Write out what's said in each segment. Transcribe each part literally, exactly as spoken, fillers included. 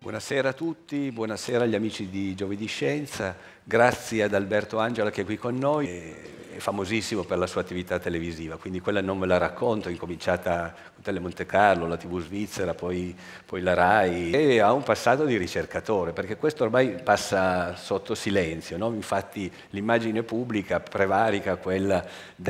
Buonasera a tutti, buonasera agli amici di Giovedì Scienza, grazie ad Alberto Angela che è qui con noi, è famosissimo per la sua attività televisiva, quindi quella non ve la racconto, è incominciata con Tele Monte Carlo, la tivù svizzera, poi, poi la RAI, e ha un passato di ricercatore, perché questo ormai passa sotto silenzio, no? Infatti l'immagine pubblica prevarica quella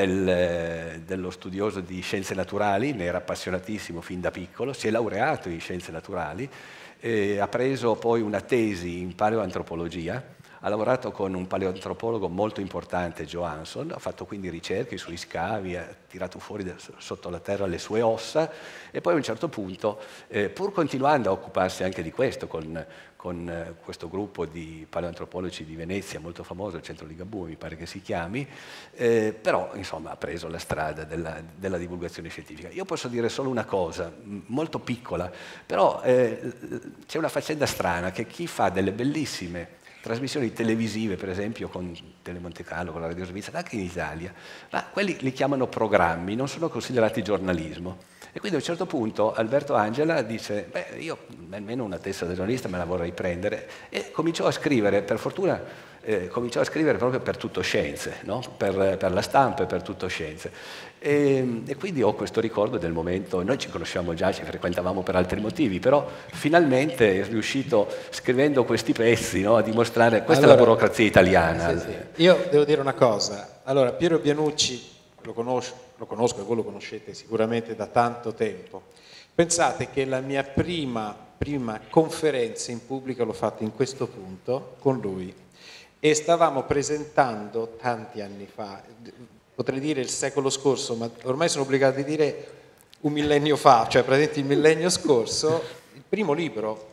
del, dello studioso di scienze naturali, ne era appassionatissimo fin da piccolo, si è laureato in scienze naturali, Eh, ha preso poi una tesi in paleoantropologia, ha lavorato con un paleoantropologo molto importante, Johansson, ha fatto quindi ricerche sui scavi, ha tirato fuori da, sotto la terra le sue ossa e poi a un certo punto, eh, pur continuando a occuparsi anche di questo con, con eh, questo gruppo di paleoantropologi di Venezia molto famoso, il Centro Ligabue mi pare che si chiami, eh, però insomma ha preso la strada della, della divulgazione scientifica. Io posso dire solo una cosa, molto piccola, però eh, c'è una faccenda strana che chi fa delle bellissime trasmissioni televisive, per esempio con Tele Monte Carlo, con la Radio Svizzera, anche in Italia, ma quelli li chiamano programmi, non sono considerati giornalismo. E quindi a un certo punto Alberto Angela dice, beh, io almeno una testa da giornalista me la vorrei prendere, e cominciò a scrivere, per fortuna, eh, cominciò a scrivere proprio per Tutto Scienze, no? per, per la stampa e per Tutto Scienze. E, e quindi ho questo ricordo del momento, noi ci conosciamo già, ci frequentavamo per altri motivi, però finalmente è riuscito, scrivendo questi pezzi, no, a dimostrare, questa allora, è la burocrazia italiana. Sì, sì. Io devo dire una cosa, allora Piero Bianucci lo conosco, lo conosco e voi lo conoscete sicuramente da tanto tempo. Pensate che la mia prima, prima conferenza in pubblico l'ho fatta in questo punto con lui e stavamo presentando tanti anni fa, potrei dire il secolo scorso, ma ormai sono obbligato a dire un millennio fa, cioè praticamente il millennio scorso, il primo libro.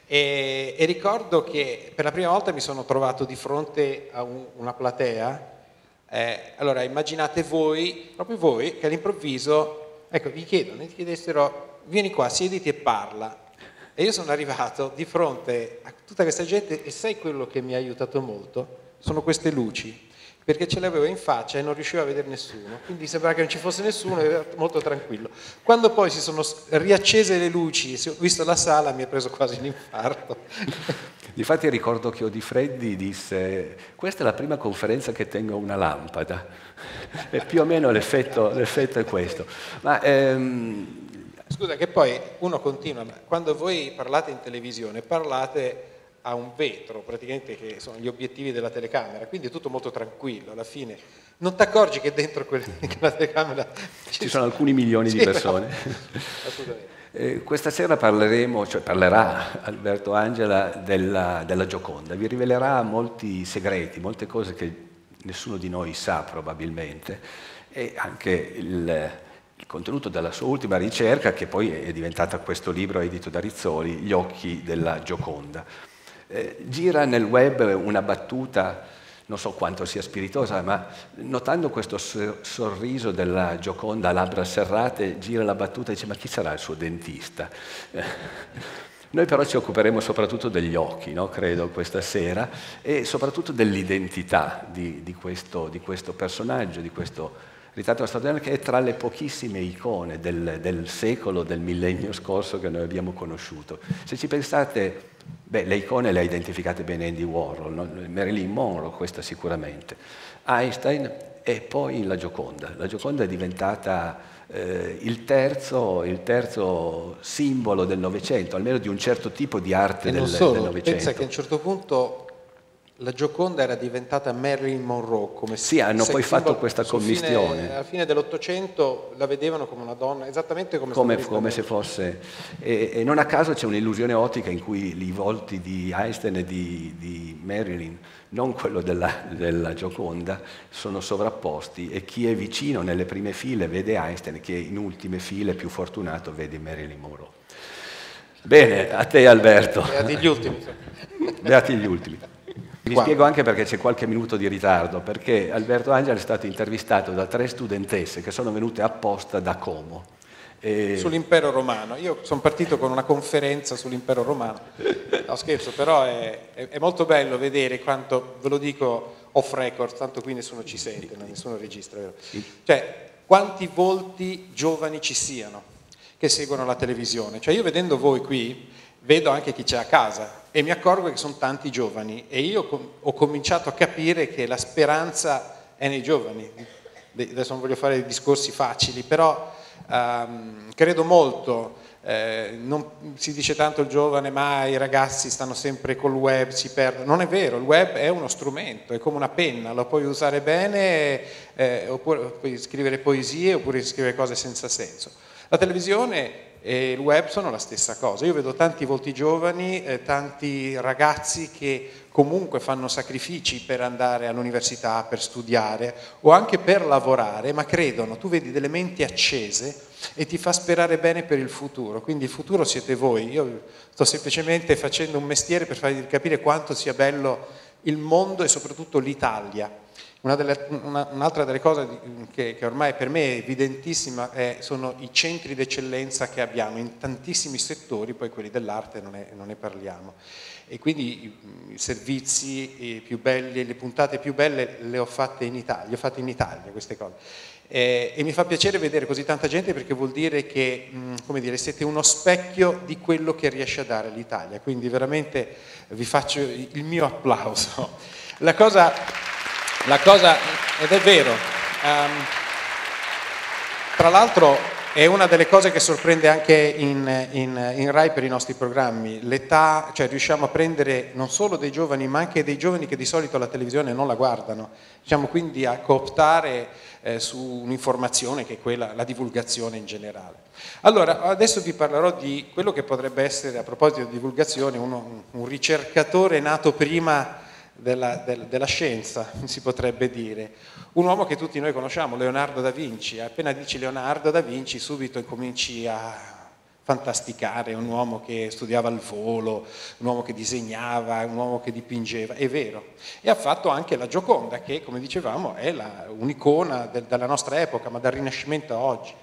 E, e ricordo che per la prima volta mi sono trovato di fronte a un, una platea. Eh, allora immaginate voi, proprio voi, che all'improvviso, ecco, vi chiedono, ti chiedessero, vieni qua, siediti e parla. E io sono arrivato di fronte a tutta questa gente e sai quello che mi ha aiutato molto? Sono queste luci. Perché ce l'avevo in faccia e non riuscivo a vedere nessuno, quindi sembrava che non ci fosse nessuno e ero molto tranquillo. Quando poi si sono riaccese le luci, ho visto la sala, mi ha preso quasi un infarto. Difatti ricordo che Odifreddi disse, questa è la prima conferenza che tengo una lampada, e più o meno l'effetto, l'effetto è questo. Ma, ehm... Scusa che poi uno continua, ma quando voi parlate in televisione parlate a un vetro, praticamente, che sono gli obiettivi della telecamera, quindi è tutto molto tranquillo, alla fine non ti accorgi che dentro quella telecamera ci sono alcuni milioni sì, di persone. No. Assolutamente. Eh, questa sera parleremo, cioè parlerà Alberto Angela della, della Gioconda, vi rivelerà molti segreti, molte cose che nessuno di noi sa probabilmente, e anche il, il contenuto della sua ultima ricerca, che poi è diventata questo libro edito da Rizzoli, Gli occhi della Gioconda. Eh, gira nel web una battuta, non so quanto sia spiritosa, ma notando questo sorriso della Gioconda a labbra serrate, gira la battuta e dice, ma chi sarà il suo dentista? Eh, noi però ci occuperemo soprattutto degli occhi, no? Credo, questa sera, e soprattutto dell'identità di, di, questo, di questo personaggio, di questo ritratto straordinario, che è tra le pochissime icone del, del secolo, del millennio scorso che noi abbiamo conosciuto. Se ci pensate, beh, le icone le ha identificate bene Andy Warhol, no? Marilyn Monroe, questa sicuramente, Einstein e poi la Gioconda. La Gioconda è diventata eh, il, terzo, il terzo simbolo del Novecento, almeno di un certo tipo di arte e del, non solo, del Novecento. Pensa che a un certo punto la Gioconda era diventata Marilyn Monroe, come sì, hanno poi fatto questa commistione. Fine, alla fine dell'Ottocento la vedevano come una donna, esattamente come, come, come se fosse. E, e non a caso c'è un'illusione ottica in cui i volti di Einstein e di, di Marilyn, non quello della, della Gioconda, sono sovrapposti, e chi è vicino nelle prime file vede Einstein, chi è in ultime file, più fortunato, vede Marilyn Monroe. Bene, a te Alberto. Beati gli ultimi. Beati gli ultimi. Vi spiego anche perché c'è qualche minuto di ritardo, perché Alberto Angela è stato intervistato da tre studentesse che sono venute apposta da Como. E... sull'impero romano. Io sono partito con una conferenza sull'impero romano. No, scherzo, però è, è, è molto bello vedere quanto, ve lo dico off record, tanto qui nessuno ci sente, no? Nessuno registra, vero? Cioè, quanti volti giovani ci siano che seguono la televisione. Cioè, io vedendo voi qui, vedo anche chi c'è a casa e mi accorgo che sono tanti giovani e io com- ho cominciato a capire che la speranza è nei giovani. Adesso non voglio fare discorsi facili, però um, credo molto. Eh, non si dice tanto il giovane, ma i ragazzi stanno sempre col web, si perdono. Non è vero, il web è uno strumento, è come una penna, lo puoi usare bene, eh, oppure puoi scrivere poesie oppure scrivere cose senza senso. La televisione e il web sono la stessa cosa. Io vedo tanti volti giovani, eh, tanti ragazzi che comunque fanno sacrifici per andare all'università, per studiare o anche per lavorare, ma credono, tu vedi delle menti accese e ti fa sperare bene per il futuro, quindi il futuro siete voi. Io sto semplicemente facendo un mestiere per farvi capire quanto sia bello il mondo e soprattutto l'Italia. Una delle, una, un'altra delle cose che, che ormai per me è evidentissima è, sono i centri d'eccellenza che abbiamo in tantissimi settori, poi quelli dell'arte non, è, non ne parliamo. E quindi i, i servizi più belli, le puntate più belle le ho fatte in Italia, le ho fatte in Italia queste cose. Eh, e mi fa piacere vedere così tanta gente perché vuol dire che, mh, come dire, siete uno specchio di quello che riesce a dare l'Italia, quindi veramente vi faccio il mio applauso. La cosa, la cosa ed è vero, um, tra l'altro è una delle cose che sorprende anche in, in, in Rai per i nostri programmi, l'età, cioè riusciamo a prendere non solo dei giovani ma anche dei giovani che di solito la televisione non la guardano, riusciamo quindi a cooptare eh, su un'informazione che è quella, la divulgazione in generale. Allora, adesso vi parlerò di quello che potrebbe essere, a proposito di divulgazione, uno, un ricercatore nato prima Della, del, della scienza, si potrebbe dire. Un uomo che tutti noi conosciamo, Leonardo da Vinci. Appena dici Leonardo da Vinci subito incominci a fantasticare, un uomo che studiava il volo, un uomo che disegnava, un uomo che dipingeva, è vero. E ha fatto anche la Gioconda, che come dicevamo è la, un'icona del, della nostra epoca, ma dal Rinascimento a oggi.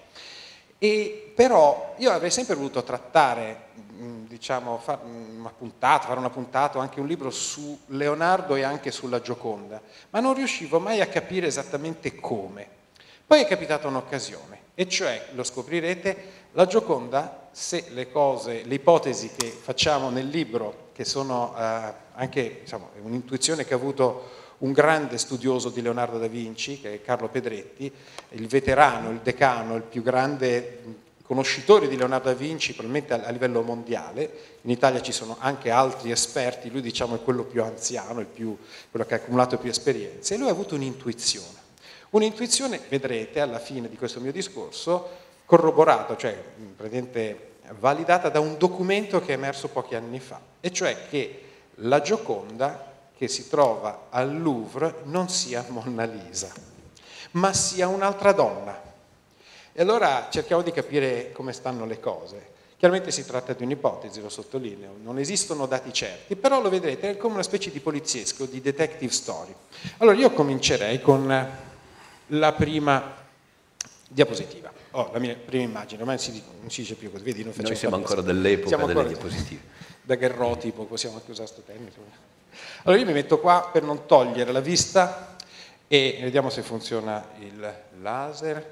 E però io avrei sempre voluto trattare, diciamo, fare una puntata, fare una puntata o anche un libro su Leonardo e anche sulla Gioconda, ma non riuscivo mai a capire esattamente come. Poi è capitata un'occasione, e cioè, lo scoprirete, la Gioconda, se le cose, le ipotesi che facciamo nel libro, che sono eh, anche, diciamo, un'intuizione che ha avuto un grande studioso di Leonardo da Vinci, che è Carlo Pedretti, il veterano, il decano, il più grande conoscitore di Leonardo da Vinci, probabilmente a livello mondiale. In Italia ci sono anche altri esperti, lui diciamo è quello più anziano, il più, quello che ha accumulato più esperienze, e lui ha avuto un'intuizione. Un'intuizione, vedrete alla fine di questo mio discorso, corroborato, cioè praticamente validata da un documento che è emerso pochi anni fa, e cioè che la Gioconda che si trova al Louvre non sia Monna Lisa, ma sia un'altra donna. E allora cerchiamo di capire come stanno le cose. Chiaramente si tratta di un'ipotesi, lo sottolineo, non esistono dati certi, però lo vedrete, è come una specie di poliziesco, di detective story. Allora io comincerei con la prima diapositiva, oh, la mia prima immagine, ormai si, non si dice più così, vedi, non facciamo. Noi siamo ancora dell'epoca delle ancora diapositive. Da Gherrotipo, possiamo anche usare questo termine. Allora io mi metto qua per non togliere la vista e vediamo se funziona il laser.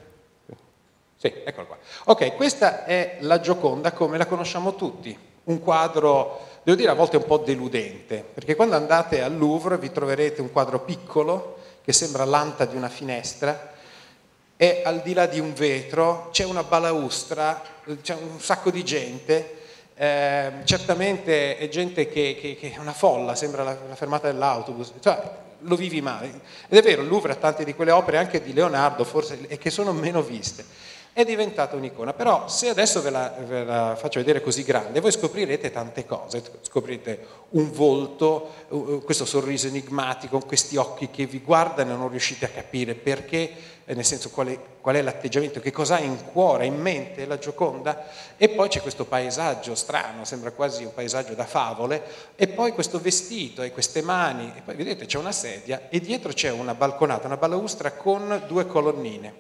Sì, eccolo qua. Ok, questa è la Gioconda come la conosciamo tutti, un quadro, devo dire a volte un po' deludente, perché quando andate al Louvre vi troverete un quadro piccolo che sembra l'anta di una finestra e al di là di un vetro c'è una balaustra, c'è un sacco di gente. Eh, certamente è gente che, che, che è una folla, sembra la, la fermata dell'autobus, cioè, lo vivi male. Ed è vero, il Louvre ha tante di quelle opere, anche di Leonardo forse, e che sono meno viste. È diventata un'icona, però se adesso ve la, ve la faccio vedere così grande, voi scoprirete tante cose, scoprirete un volto, questo sorriso enigmatico, questi occhi che vi guardano e non riuscite a capire perché, nel senso qual è, qual è l'atteggiamento, che cosa ha in cuore, in mente la Gioconda, e poi c'è questo paesaggio strano, sembra quasi un paesaggio da favole, e poi questo vestito e queste mani, e poi vedete c'è una sedia e dietro c'è una balconata, una balaustra con due colonnine.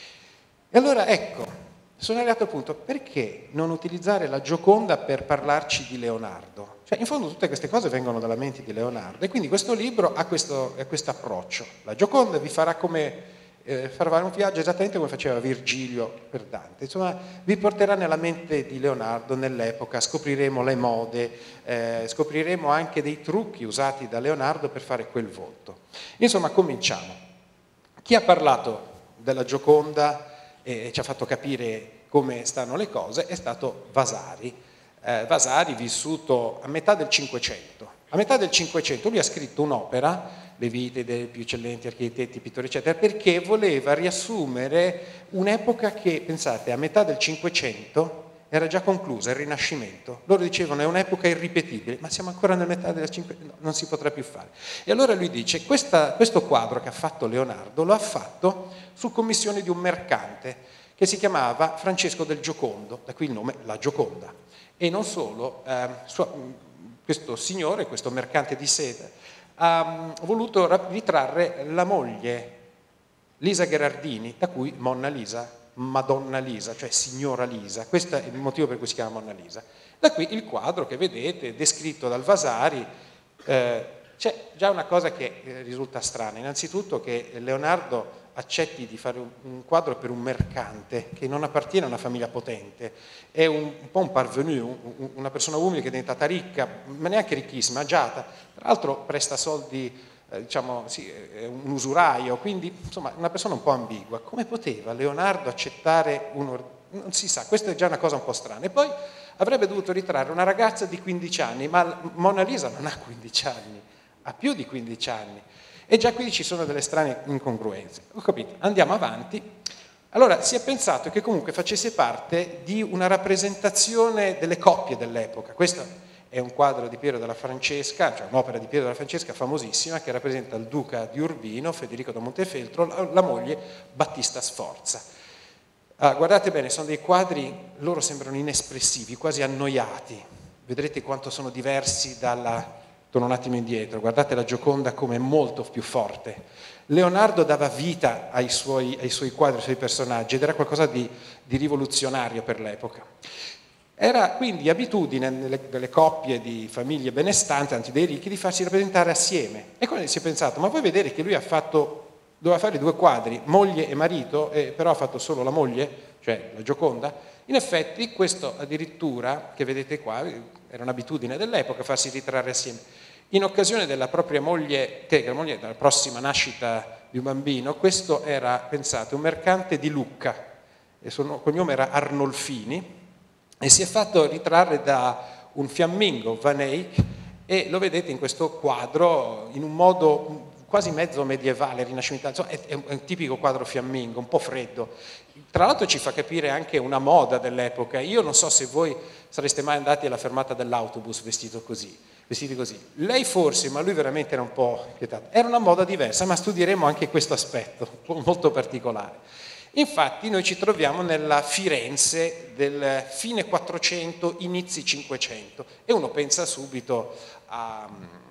E allora ecco, sono arrivato al punto, perché non utilizzare la Gioconda per parlarci di Leonardo? Cioè, in fondo tutte queste cose vengono dalla mente di Leonardo, e quindi questo libro ha questo, questo approccio. La Gioconda vi farà come eh, farà un viaggio esattamente come faceva Virgilio per Dante. Insomma, vi porterà nella mente di Leonardo nell'epoca, scopriremo le mode, eh, scopriremo anche dei trucchi usati da Leonardo per fare quel volto. Insomma, cominciamo. Chi ha parlato della Gioconda e ci ha fatto capire come stanno le cose è stato Vasari. Eh, Vasari, vissuto a metà del Cinquecento. A metà del Cinquecento lui ha scritto un'opera, le vite dei più eccellenti architetti, pittori, eccetera, perché voleva riassumere un'epoca che, pensate, a metà del Cinquecento era già conclusa, il Rinascimento. Loro dicevano è un'epoca irripetibile, ma siamo ancora nella metà del Cinquecento, no, non si potrà più fare. E allora lui dice, questa, questo quadro che ha fatto Leonardo lo ha fatto su commissione di un mercante che si chiamava Francesco del Giocondo, da qui il nome La Gioconda. E non solo, eh, suo, questo signore, questo mercante di seta, ha voluto ritrarre la moglie Lisa Gherardini, da cui Monna Lisa, Madonna Lisa, cioè signora Lisa. Questo è il motivo per cui si chiama Monna Lisa. Da qui il quadro che vedete, descritto dal Vasari. Eh, c'è già una cosa che risulta strana, innanzitutto che Leonardo accetti di fare un quadro per un mercante che non appartiene a una famiglia potente, è un, un po' un parvenu, una persona umile che è diventata ricca, ma neanche ricchissima, agiata, tra l'altro presta soldi, eh, diciamo, sì, è un usuraio, quindi insomma una persona un po' ambigua. Come poteva Leonardo accettare un... non si sa, questa è già una cosa un po' strana. E poi avrebbe dovuto ritrarre una ragazza di quindici anni, ma Monna Lisa non ha quindici anni, ha più di quindici anni. E già qui ci sono delle strane incongruenze. Ho capito, andiamo avanti. Allora si è pensato che comunque facesse parte di una rappresentazione delle coppie dell'epoca. Questo è un quadro di Piero della Francesca, cioè un'opera di Piero della Francesca famosissima che rappresenta il duca di Urbino, Federico da Montefeltro, la, la moglie Battista Sforza. Ah, guardate bene, sono dei quadri, loro sembrano inespressivi, quasi annoiati. Vedrete quanto sono diversi dalla... Torno un attimo indietro, guardate la Gioconda come è molto più forte. Leonardo dava vita ai suoi, ai suoi quadri, ai suoi personaggi, ed era qualcosa di, di rivoluzionario per l'epoca. Era quindi abitudine nelle, delle coppie di famiglie benestanti, anzi dei ricchi, di farsi rappresentare assieme. E quindi si è pensato, ma vuoi vedere che lui ha fatto, doveva fare due quadri, moglie e marito, e però ha fatto solo la moglie, cioè la Gioconda? In effetti questo addirittura, che vedete qua, era un'abitudine dell'epoca farsi ritrarre assieme. In occasione della propria moglie, che la moglie della prossima nascita di un bambino, questo era, pensate, un mercante di Lucca, il suo cognome era Arnolfini, e si è fatto ritrarre da un fiammingo, Van Eyck, e lo vedete in questo quadro in un modo quasi mezzo medievale, rinascimentale, insomma, è, è un tipico quadro fiammingo, un po' freddo. Tra l'altro ci fa capire anche una moda dell'epoca. Io non so se voi sareste mai andati alla fermata dell'autobus vestito così, vestiti così. Lei forse, ma lui veramente era un po' inquietato. Era una moda diversa, ma studieremo anche questo aspetto, molto particolare. Infatti noi ci troviamo nella Firenze del fine quattrocento, inizi cinquecento, e uno pensa subito a...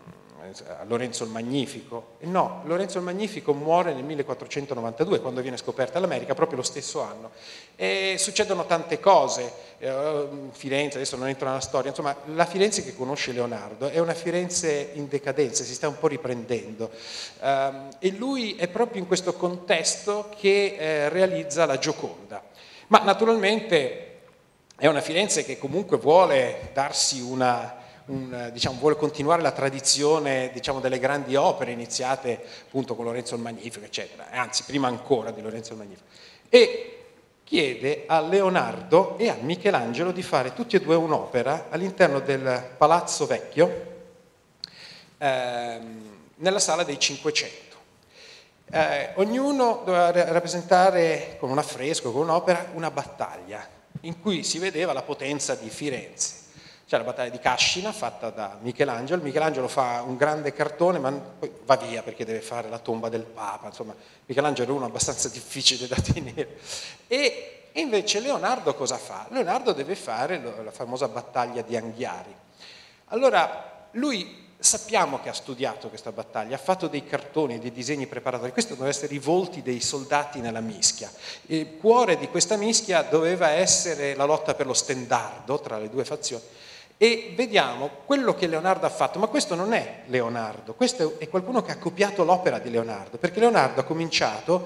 a Lorenzo il Magnifico. No, Lorenzo il Magnifico muore nel millequattrocentonovantadue, quando viene scoperta l'America, proprio lo stesso anno. E succedono tante cose, eh, Firenze, adesso non entro nella storia, insomma, la Firenze che conosce Leonardo è una Firenze in decadenza, si sta un po' riprendendo. Eh, e lui è proprio in questo contesto che eh, realizza la Gioconda. Ma naturalmente è una Firenze che comunque vuole darsi una... Un, diciamo, vuole continuare la tradizione, diciamo, delle grandi opere iniziate appunto con Lorenzo il Magnifico, eccetera, anzi prima ancora di Lorenzo il Magnifico, e chiede a Leonardo e a Michelangelo di fare tutti e due un'opera all'interno del Palazzo Vecchio, ehm, nella sala dei Cinquecento. Eh, ognuno doveva rappresentare con un affresco, con un'opera, una battaglia in cui si vedeva la potenza di Firenze. C'è la battaglia di Cascina fatta da Michelangelo. Michelangelo fa un grande cartone, ma poi va via perché deve fare la tomba del Papa. Insomma, Michelangelo è uno abbastanza difficile da tenere. E invece Leonardo cosa fa? Leonardo deve fare la famosa battaglia di Anghiari. Allora, lui sappiamo che ha studiato questa battaglia, ha fatto dei cartoni, dei disegni preparatori. Questi dovevano essere i volti dei soldati nella mischia. Il cuore di questa mischia doveva essere la lotta per lo stendardo tra le due fazioni. E vediamo quello che Leonardo ha fatto, ma questo non è Leonardo, questo è qualcuno che ha copiato l'opera di Leonardo, perché Leonardo ha cominciato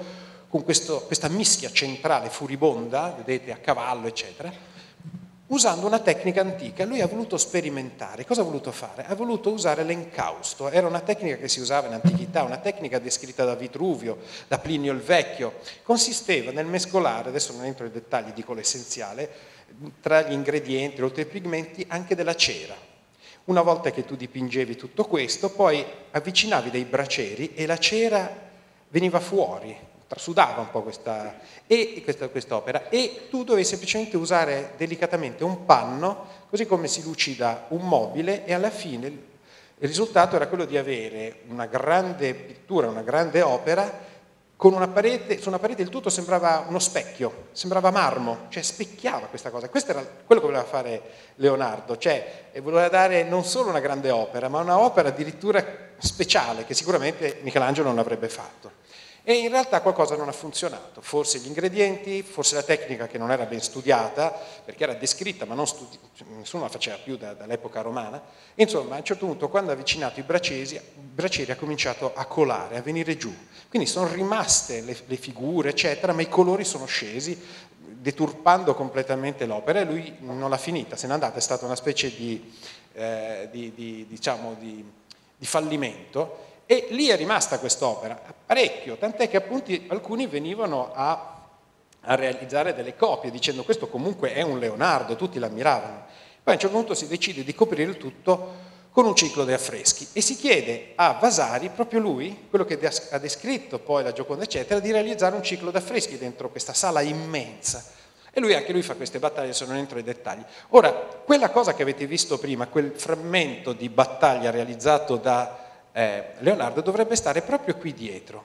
con questo, questa mischia centrale furibonda, vedete, a cavallo, eccetera, usando una tecnica antica. Lui ha voluto sperimentare. Cosa ha voluto fare? Ha voluto usare l'encausto. Era una tecnica che si usava in antichità, una tecnica descritta da Vitruvio, da Plinio il Vecchio. Consisteva nel mescolare, adesso non entro nei dettagli, dico l'essenziale, tra gli ingredienti, oltre ai pigmenti, anche della cera. Una volta che tu dipingevi tutto questo, poi avvicinavi dei braceri e la cera veniva fuori, trasudava un po' questa, e, questa, quest'opera, e tu dovevi semplicemente usare delicatamente un panno, così come si lucida un mobile, e alla fine il risultato era quello di avere una grande pittura, una grande opera, con una parete, su una parete il tutto sembrava uno specchio, sembrava marmo, cioè specchiava questa cosa. Questo era quello che voleva fare Leonardo, cioè voleva dare non solo una grande opera, ma una opera addirittura speciale, che sicuramente Michelangelo non avrebbe fatto. E in realtà qualcosa non ha funzionato, forse gli ingredienti, forse la tecnica che non era ben studiata, perché era descritta ma non studi- nessuno la faceva più da, dall'epoca romana. Insomma, a un certo punto, quando ha avvicinato i braceri, i braceri ha cominciato a colare, a venire giù. Quindi sono rimaste le, le figure, eccetera, ma i colori sono scesi, deturpando completamente l'opera, e lui non l'ha finita, se n'è andata, è stata una specie di, eh, di, di, diciamo, di, di fallimento. E lì è rimasta quest'opera, parecchio, tant'è che appunto alcuni venivano a, a realizzare delle copie, dicendo questo comunque è un Leonardo, tutti l'ammiravano. Poi a un certo punto si decide di coprire il tutto con un ciclo di affreschi e si chiede a Vasari, proprio lui, quello che ha descritto poi la Gioconda eccetera, di realizzare un ciclo di affreschi dentro questa sala immensa. E lui, anche lui fa queste battaglie, se non entro nei dettagli. Ora, quella cosa che avete visto prima, quel frammento di battaglia realizzato da Eh, Leonardo, dovrebbe stare proprio qui dietro,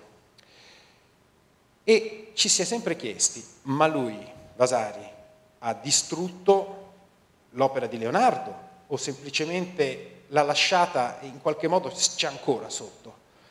e ci si è sempre chiesti, ma lui, Vasari, ha distrutto l'opera di Leonardo o semplicemente l'ha lasciata e in qualche modo c'è ancora sotto?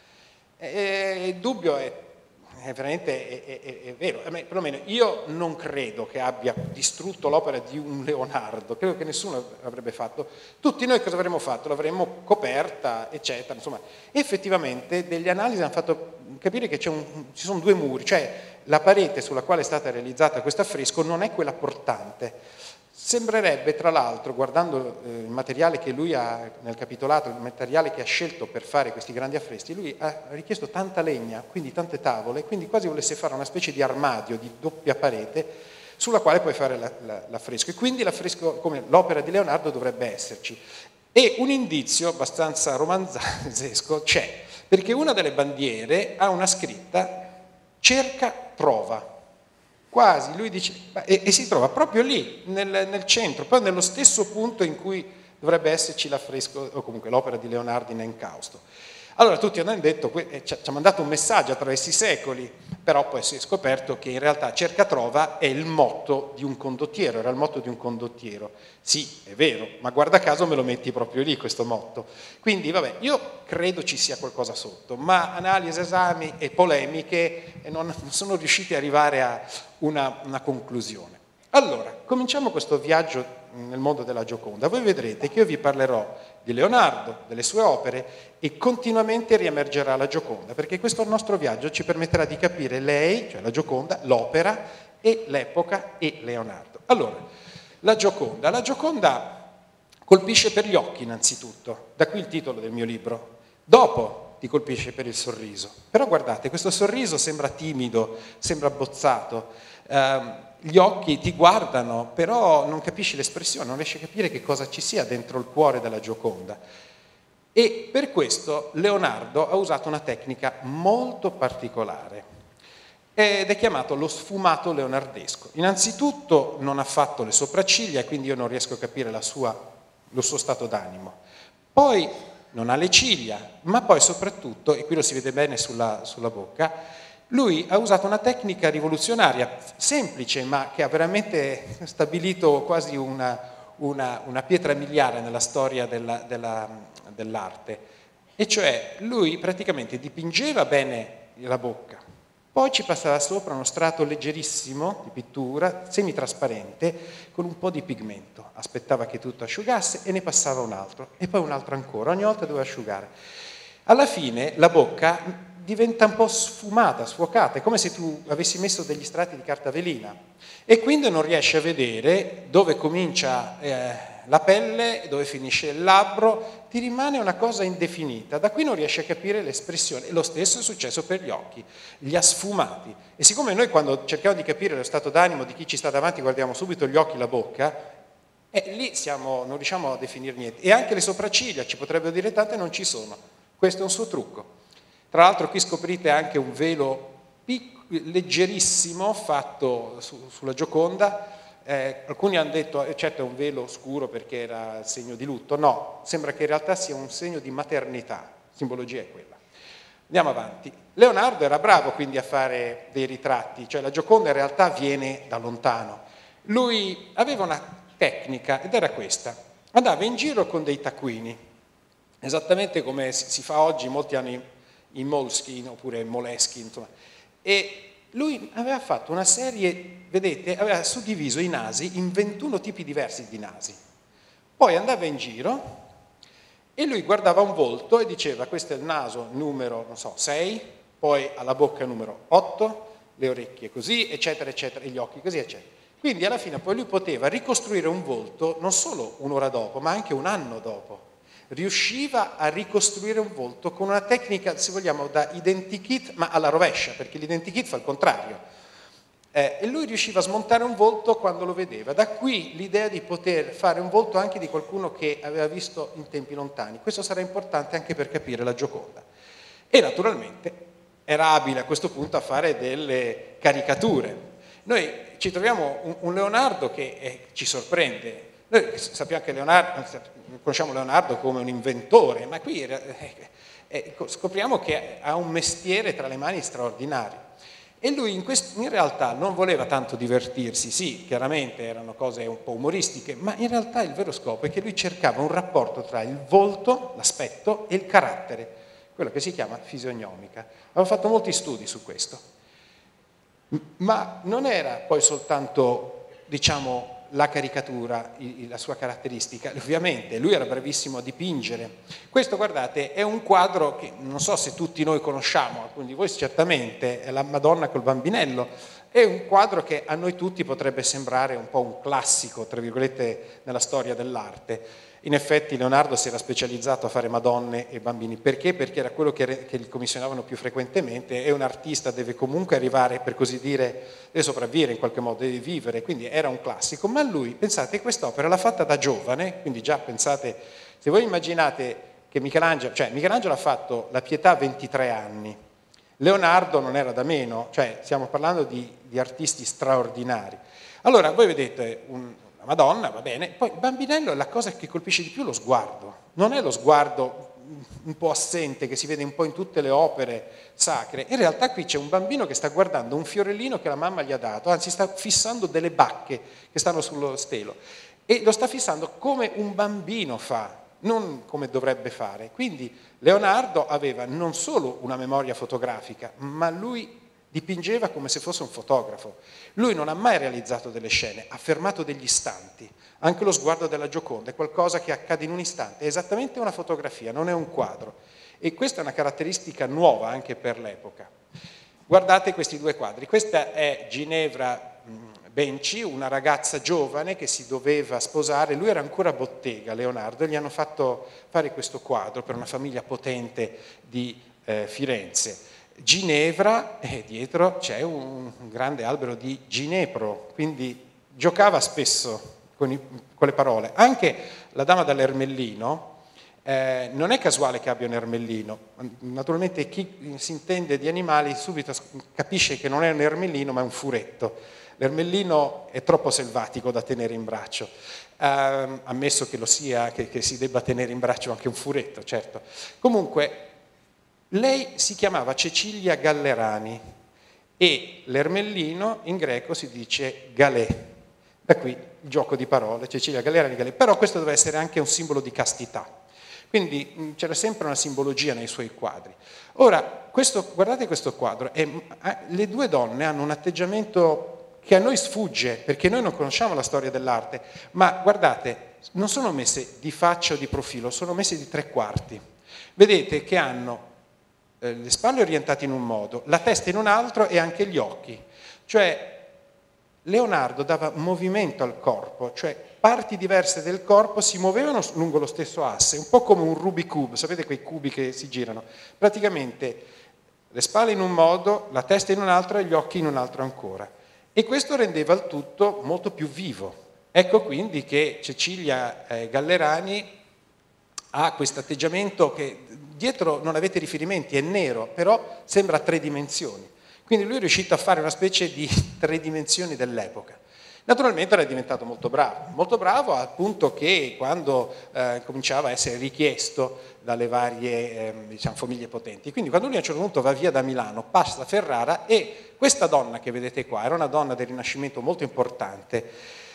E il dubbio è, è veramente è, è, è vero. A me, perlomeno io non credo che abbia distrutto l'opera di un Leonardo, credo che nessuno l'avrebbe fatto. Tutti noi cosa avremmo fatto? L'avremmo coperta, eccetera. Insomma, effettivamente delle analisi hanno fatto capire che c'è un, ci sono due muri, cioè la parete sulla quale è stata realizzata questo affresco non è quella portante. Sembrerebbe, tra l'altro, guardando eh, il materiale che lui ha nel capitolato, il materiale che ha scelto per fare questi grandi affreschi, lui ha richiesto tanta legna, quindi tante tavole, quindi quasi volesse fare una specie di armadio di doppia parete sulla quale puoi fare la, la, l'affresco. E quindi l'affresco, come l'opera di Leonardo, dovrebbe esserci. E un indizio abbastanza romanzesco c'è, perché una delle bandiere ha una scritta cerca, trova. Quasi, lui dice, e, e si trova proprio lì, nel, nel centro, poi nello stesso punto in cui dovrebbe esserci l'affresco, o comunque l'opera di Leonardo in encausto. Allora tutti hanno detto, ci ha mandato un messaggio attraverso i secoli, però poi si è scoperto che in realtà cerca trova è il motto di un condottiero, era il motto di un condottiero. Sì, è vero, ma guarda caso me lo metti proprio lì questo motto. Quindi vabbè, io credo ci sia qualcosa sotto, ma analisi, esami e polemiche non sono riusciti ad arrivare a una, una conclusione. Allora, cominciamo questo viaggio nel mondo della Gioconda. Voi vedrete che io vi parlerò di Leonardo, delle sue opere, e continuamente riemergerà la Gioconda, perché questo nostro viaggio ci permetterà di capire lei, cioè la Gioconda, l'opera e l'epoca e Leonardo. Allora, la Gioconda. La Gioconda colpisce per gli occhi innanzitutto, da qui il titolo del mio libro. Dopo ti colpisce per il sorriso. Però guardate, questo sorriso sembra timido, sembra abbozzato, eh, gli occhi ti guardano, però non capisci l'espressione, non riesci a capire che cosa ci sia dentro il cuore della Gioconda. E per questo Leonardo ha usato una tecnica molto particolare ed è chiamato lo sfumato leonardesco. Innanzitutto non ha fatto le sopracciglia e quindi io non riesco a capire la sua, lo suo stato d'animo. Poi non ha le ciglia, ma poi soprattutto, e qui lo si vede bene sulla, sulla bocca, lui ha usato una tecnica rivoluzionaria, semplice, ma che ha veramente stabilito quasi una, una, una pietra miliare nella storia della, della, dell'arte. E cioè lui praticamente dipingeva bene la bocca, poi ci passava sopra uno strato leggerissimo di pittura, semitrasparente, con un po' di pigmento. Aspettava che tutto asciugasse e ne passava un altro, e poi un altro ancora, ogni volta doveva asciugare. Alla fine la bocca diventa un po' sfumata, sfuocata, è come se tu avessi messo degli strati di carta velina e quindi non riesci a vedere dove comincia eh, la pelle, dove finisce il labbro, ti rimane una cosa indefinita, da qui non riesci a capire l'espressione. E lo stesso è successo per gli occhi, li ha sfumati. E siccome noi quando cerchiamo di capire lo stato d'animo di chi ci sta davanti guardiamo subito gli occhi, la bocca, e lì siamo, non riusciamo a definire niente. E anche le sopracciglia, ci potrebbero dire tante, non ci sono. Questo è un suo trucco. Tra l'altro qui scoprite anche un velo pic- leggerissimo fatto su, sulla Gioconda. Eh, alcuni hanno detto, eh, certo è un velo scuro perché era il segno di lutto. No, sembra che in realtà sia un segno di maternità. La simbologia è quella. Andiamo avanti. Leonardo era bravo quindi a fare dei ritratti, cioè la Gioconda in realtà viene da lontano. Lui aveva una tecnica ed era questa. Andava in giro con dei taccuini, esattamente come si fa oggi, molti hanno i, i Moleskine oppure i Moleskine, insomma. E lui aveva fatto una serie, vedete, aveva suddiviso i nasi in ventuno tipi diversi di nasi. Poi andava in giro e lui guardava un volto e diceva questo è il naso numero, non so, sei, poi alla bocca numero otto, le orecchie così, eccetera, eccetera, e gli occhi così, eccetera. Quindi alla fine poi lui poteva ricostruire un volto non solo un'ora dopo, ma anche un anno dopo. Riusciva a ricostruire un volto con una tecnica, se vogliamo, da identikit, ma alla rovescia, perché l'identikit fa il contrario. Eh, e lui riusciva a smontare un volto quando lo vedeva. Da qui l'idea di poter fare un volto anche di qualcuno che aveva visto in tempi lontani. Questo sarà importante anche per capire la Gioconda. E naturalmente era abile a questo punto a fare delle caricature. Noi ci troviamo un, un Leonardo che eh, ci sorprende. Noi sappiamo che Leonardo, conosciamo Leonardo come un inventore, ma qui eh, eh, scopriamo che ha un mestiere tra le mani straordinario. E lui in, quest- in realtà non voleva tanto divertirsi, sì, chiaramente erano cose un po' umoristiche, ma in realtà il vero scopo è che lui cercava un rapporto tra il volto, l'aspetto e il carattere, quello che si chiama fisionomica. Avevo fatto molti studi su questo. Ma non era poi soltanto, diciamo, la caricatura, la sua caratteristica. Ovviamente lui era bravissimo a dipingere. Questo, guardate, è un quadro che non so se tutti noi conosciamo, alcuni di voi certamente, è la Madonna col bambinello. È un quadro che a noi tutti potrebbe sembrare un po' un classico, tra virgolette, nella storia dell'arte. In effetti Leonardo si era specializzato a fare Madonne e bambini. Perché? Perché era quello che, che gli commissionavano più frequentemente e un artista deve comunque arrivare, per così dire, deve sopravvivere in qualche modo, deve vivere, quindi era un classico. Ma lui, pensate, quest'opera l'ha fatta da giovane, quindi già pensate, se voi immaginate che Michelangelo, cioè Michelangelo ha fatto la Pietà a ventitré anni, Leonardo non era da meno, cioè stiamo parlando di, di artisti straordinari. Allora voi vedete un Madonna, va bene, poi il bambinello è la cosa che colpisce di più lo sguardo, non è lo sguardo un po' assente che si vede un po' in tutte le opere sacre, in realtà qui c'è un bambino che sta guardando un fiorellino che la mamma gli ha dato, anzi sta fissando delle bacche che stanno sullo stelo e lo sta fissando come un bambino fa, non come dovrebbe fare. Quindi Leonardo aveva non solo una memoria fotografica, ma lui dipingeva come se fosse un fotografo. Lui non ha mai realizzato delle scene, ha fermato degli istanti. Anche lo sguardo della Gioconda è qualcosa che accade in un istante, è esattamente una fotografia, non è un quadro. E questa è una caratteristica nuova anche per l'epoca. Guardate questi due quadri. Questa è Ginevra Benci, una ragazza giovane che si doveva sposare. Lui era ancora a bottega, Leonardo, e gli hanno fatto fare questo quadro per una famiglia potente di eh, Firenze. Ginevra, e dietro c'è un, un grande albero di ginepro, quindi giocava spesso con, i, con le parole. Anche la dama dall'ermellino, eh, non è casuale che abbia un ermellino, naturalmente chi si intende di animali subito capisce che non è un ermellino ma è un furetto. L'ermellino è troppo selvatico da tenere in braccio, eh, ammesso che lo sia, che, che si debba tenere in braccio anche un furetto, certo. Comunque, lei si chiamava Cecilia Gallerani e l'ermellino in greco si dice galè. Da qui il gioco di parole, Cecilia Gallerani, galè. Però questo deve essere anche un simbolo di castità. Quindi c'era sempre una simbologia nei suoi quadri. Ora, questo, guardate questo quadro, è, le due donne hanno un atteggiamento che a noi sfugge, perché noi non conosciamo la storia dell'arte, ma guardate, non sono messe di faccia o di profilo, sono messe di tre quarti. Vedete che hanno eh, le spalle orientate in un modo, la testa in un altro e anche gli occhi. Cioè Leonardo dava movimento al corpo, cioè parti diverse del corpo si muovevano lungo lo stesso asse, un po' come un Rubik's Cube, sapete quei cubi che si girano? Praticamente le spalle in un modo, la testa in un altro e gli occhi in un altro ancora. E questo rendeva il tutto molto più vivo. Ecco quindi che Cecilia eh, Gallerani ha questo atteggiamento che dietro non avete riferimenti, è nero, però sembra a tre dimensioni. Quindi lui è riuscito a fare una specie di tre dimensioni dell'epoca. Naturalmente era diventato molto bravo, molto bravo al punto che quando eh, cominciava a essere richiesto dalle varie eh, diciamo, famiglie potenti, quindi quando lui a un certo punto va via da Milano, passa a Ferrara e questa donna che vedete qua era una donna del Rinascimento molto importante,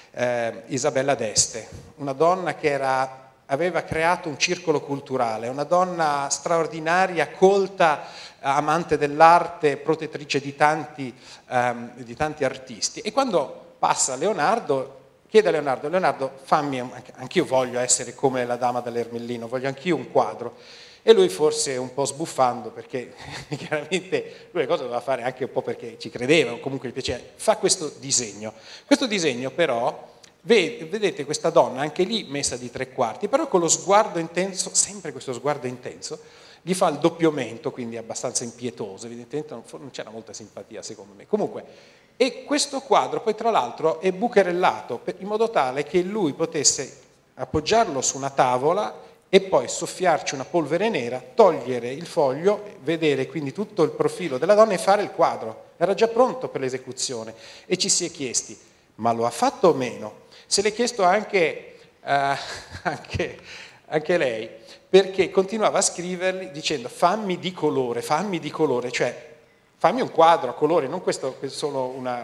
eh, Isabella d'Este, una donna che era aveva creato un circolo culturale, una donna straordinaria, colta, amante dell'arte, protettrice di tanti, um, di tanti artisti. E quando passa Leonardo, chiede a Leonardo, Leonardo fammi, anch'io voglio essere come la dama dell'Ermellino, voglio anch'io un quadro. E lui forse un po' sbuffando, perché chiaramente lui le cose doveva fare anche un po' perché ci credeva, o comunque gli piaceva, fa questo disegno. Questo disegno però, vedete questa donna anche lì messa di tre quarti, però con lo sguardo intenso, sempre questo sguardo intenso, gli fa il doppio mento, quindi abbastanza impietoso, evidentemente non c'era molta simpatia secondo me. Comunque, e questo quadro poi tra l'altro è bucherellato in modo tale che lui potesse appoggiarlo su una tavola e poi soffiarci una polvere nera, togliere il foglio, vedere quindi tutto il profilo della donna e fare il quadro. Era già pronto per l'esecuzione e ci si è chiesti, ma lo ha fatto o meno? Se l'è chiesto anche, uh, anche, anche lei, perché continuava a scrivergli dicendo fammi di colore, fammi di colore, cioè fammi un quadro a colore, non questo è solo una,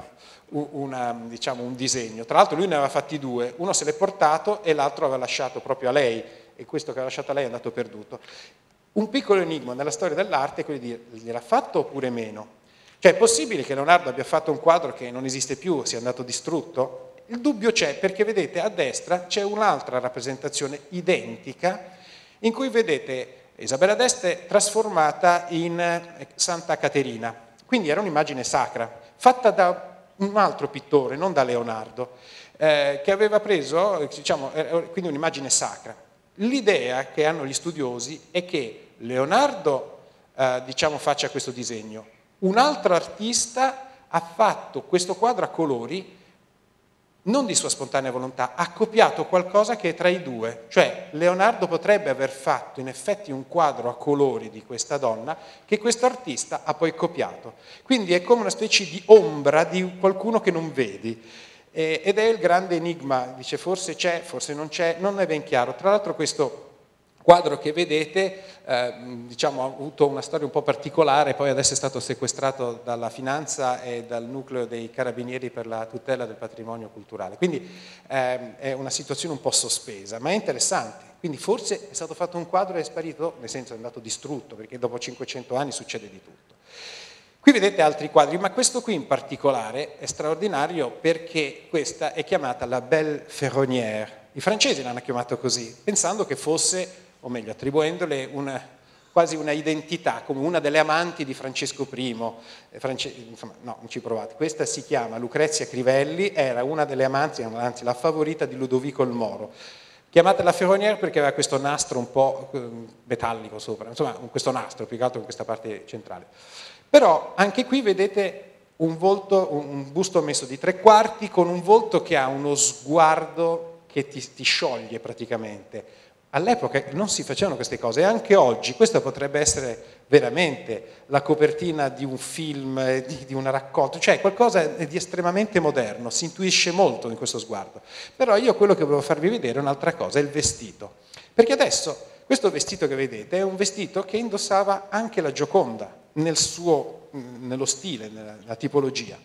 una, diciamo, un disegno. Tra l'altro lui ne aveva fatti due, uno se l'è portato e l'altro aveva lasciato proprio a lei, e questo che aveva lasciato a lei è andato perduto. Un piccolo enigma nella storia dell'arte è quello di dire, gliel'ha fatto oppure meno? Cioè è possibile che Leonardo abbia fatto un quadro che non esiste più, sia andato distrutto? Il dubbio c'è perché vedete a destra c'è un'altra rappresentazione identica in cui vedete Isabella d'Este trasformata in Santa Caterina, quindi era un'immagine sacra, fatta da un altro pittore, non da Leonardo, eh, che aveva preso, diciamo, quindi un'immagine sacra. L'idea che hanno gli studiosi è che Leonardo, eh, diciamo, faccia questo disegno, un altro artista ha fatto questo quadro a colori non di sua spontanea volontà, ha copiato qualcosa che è tra i due, cioè Leonardo potrebbe aver fatto in effetti un quadro a colori di questa donna che questo artista ha poi copiato. Quindi è come una specie di ombra di qualcuno che non vedi. Eh, ed è il grande enigma, dice forse c'è, forse non c'è, non è ben chiaro. Tra l'altro questo quadro che vedete eh, diciamo, ha avuto una storia un po' particolare, poi adesso è stato sequestrato dalla Finanza e dal nucleo dei Carabinieri per la tutela del patrimonio culturale, quindi eh, è una situazione un po' sospesa, ma è interessante. Quindi forse è stato fatto un quadro e è sparito, nel senso è andato distrutto, perché dopo cinquecento anni succede di tutto. Qui vedete altri quadri, ma questo qui in particolare è straordinario perché questa è chiamata la Belle Ferronnière. I francesi l'hanno chiamato così, pensando che fosse, o meglio attribuendole una, quasi una identità, come una delle amanti di Francesco primo. France... Insomma, no, non ci provate. Questa si chiama Lucrezia Crivelli, era una delle amanti, anzi la favorita di Ludovico il Moro. Chiamata la Ferronnière perché aveva questo nastro un po' metallico sopra, insomma questo nastro, più che altro in questa parte centrale. Però anche qui vedete un volto, un busto messo di tre quarti con un volto che ha uno sguardo che ti, ti scioglie praticamente. All'epoca non si facevano queste cose e anche oggi questa potrebbe essere veramente la copertina di un film, di, di una raccolta, cioè qualcosa di estremamente moderno, si intuisce molto in questo sguardo. Però io quello che volevo farvi vedere è un'altra cosa, è il vestito. Perché adesso questo vestito che vedete è un vestito che indossava anche la Gioconda nel suo, nello stile, nella tipologia.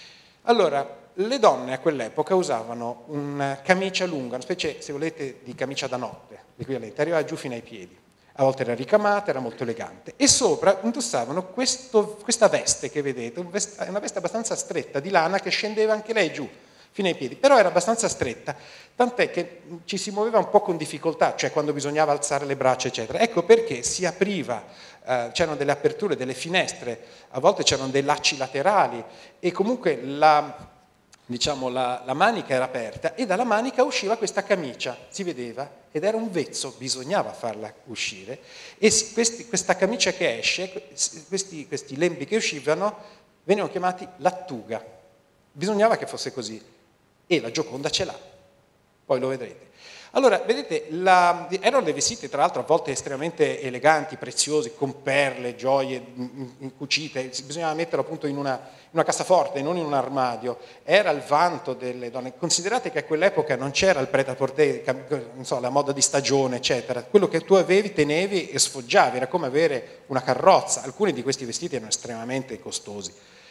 Allora, le donne a quell'epoca usavano una camicia lunga, una specie, se volete, di camicia da notte, di cui arrivava giù fino ai piedi. A volte era ricamata, era molto elegante. E sopra indossavano questo, questa veste che vedete, una veste abbastanza stretta di lana che scendeva anche lei giù, fino ai piedi, però era abbastanza stretta, tant'è che ci si muoveva un po' con difficoltà, cioè quando bisognava alzare le braccia, eccetera. Ecco perché si apriva, eh, c'erano delle aperture, delle finestre, a volte c'erano dei lacci laterali e comunque la, diciamo, la, la manica era aperta e dalla manica usciva questa camicia, si vedeva, ed era un vezzo, bisognava farla uscire, e questi, questa camicia che esce, questi, questi lembi che uscivano, venivano chiamati lattuga. Bisognava che fosse così. E la Gioconda ce l'ha, poi lo vedrete. Allora, vedete, la, erano dei vestiti tra l'altro a volte estremamente eleganti, preziosi, con perle, gioie cucite, bisognava metterlo appunto in una, in una cassaforte, non in un armadio, era il vanto delle donne. Considerate che a quell'epoca non c'era il prêt-à-porter, non so, la moda di stagione, eccetera, quello che tu avevi, tenevi e sfoggiavi, era come avere una carrozza. Alcuni di questi vestiti erano estremamente costosi.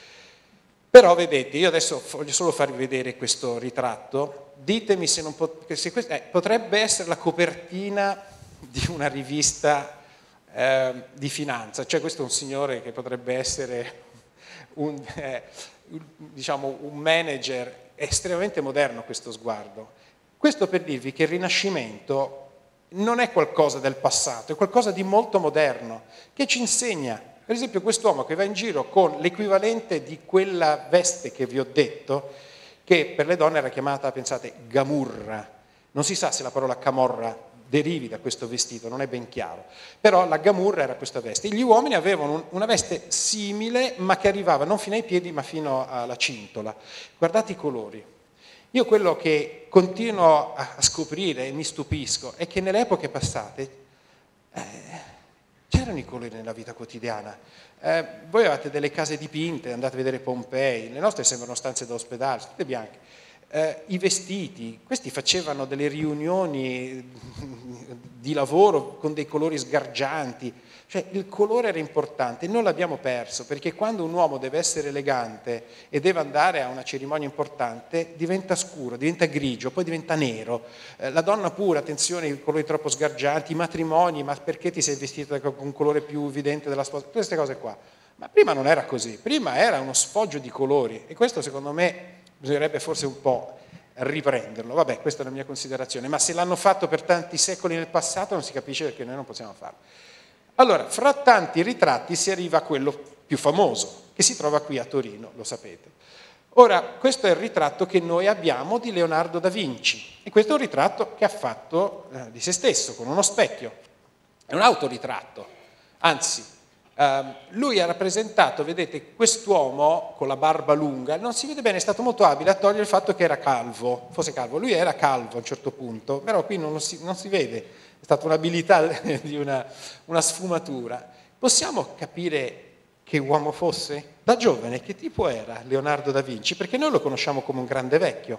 Però vedete, io adesso voglio solo farvi vedere questo ritratto, ditemi se, non pot- se questo, eh, potrebbe essere la copertina di una rivista eh, di finanza, cioè questo è un signore che potrebbe essere un, eh, diciamo un manager, è estremamente moderno questo sguardo. Questo per dirvi che il Rinascimento non è qualcosa del passato, è qualcosa di molto moderno, che ci insegna. Per esempio quest'uomo che va in giro con l'equivalente di quella veste che vi ho detto, che per le donne era chiamata, pensate, gamurra. Non si sa se la parola camorra derivi da questo vestito, non è ben chiaro. Però la gamurra era questa veste. Gli uomini avevano una veste simile, ma che arrivava non fino ai piedi, ma fino alla cintola. Guardate i colori. Io quello che continuo a scoprire e mi stupisco è che nelle epoche passate eh, c'erano i colori nella vita quotidiana. Eh, voi avete delle case dipinte, andate a vedere Pompei, le nostre sembrano stanze da ospedale, tutte bianche. Eh, I vestiti, questi facevano delle riunioni di lavoro con dei colori sgargianti, cioè il colore era importante, non l'abbiamo perso, perché quando un uomo deve essere elegante e deve andare a una cerimonia importante diventa scuro, diventa grigio, poi diventa nero. Eh, la donna pure, attenzione, i colori troppo sgargianti, i matrimoni, ma perché ti sei vestito con un colore più evidente della sposa? Tutte queste cose qua. Ma prima non era così, prima era uno sfoggio di colori e questo secondo me bisognerebbe forse un po' riprenderlo. Vabbè, questa è la mia considerazione, ma se l'hanno fatto per tanti secoli nel passato non si capisce perché noi non possiamo farlo. Allora, fra tanti ritratti si arriva a quello più famoso, che si trova qui a Torino, lo sapete. Ora, questo è il ritratto che noi abbiamo di Leonardo da Vinci, e questo è un ritratto che ha fatto eh, di se stesso, con uno specchio. È un autoritratto, anzi, eh, lui ha rappresentato, vedete, quest'uomo con la barba lunga, non si vede bene, è stato molto abile a togliere il fatto che era calvo, fosse calvo. Lui era calvo a un certo punto, però qui non, lo si, non si vede. È stata un'abilità di una, una sfumatura. Possiamo capire che uomo fosse? Da giovane, che tipo era Leonardo da Vinci? Perché noi lo conosciamo come un grande vecchio.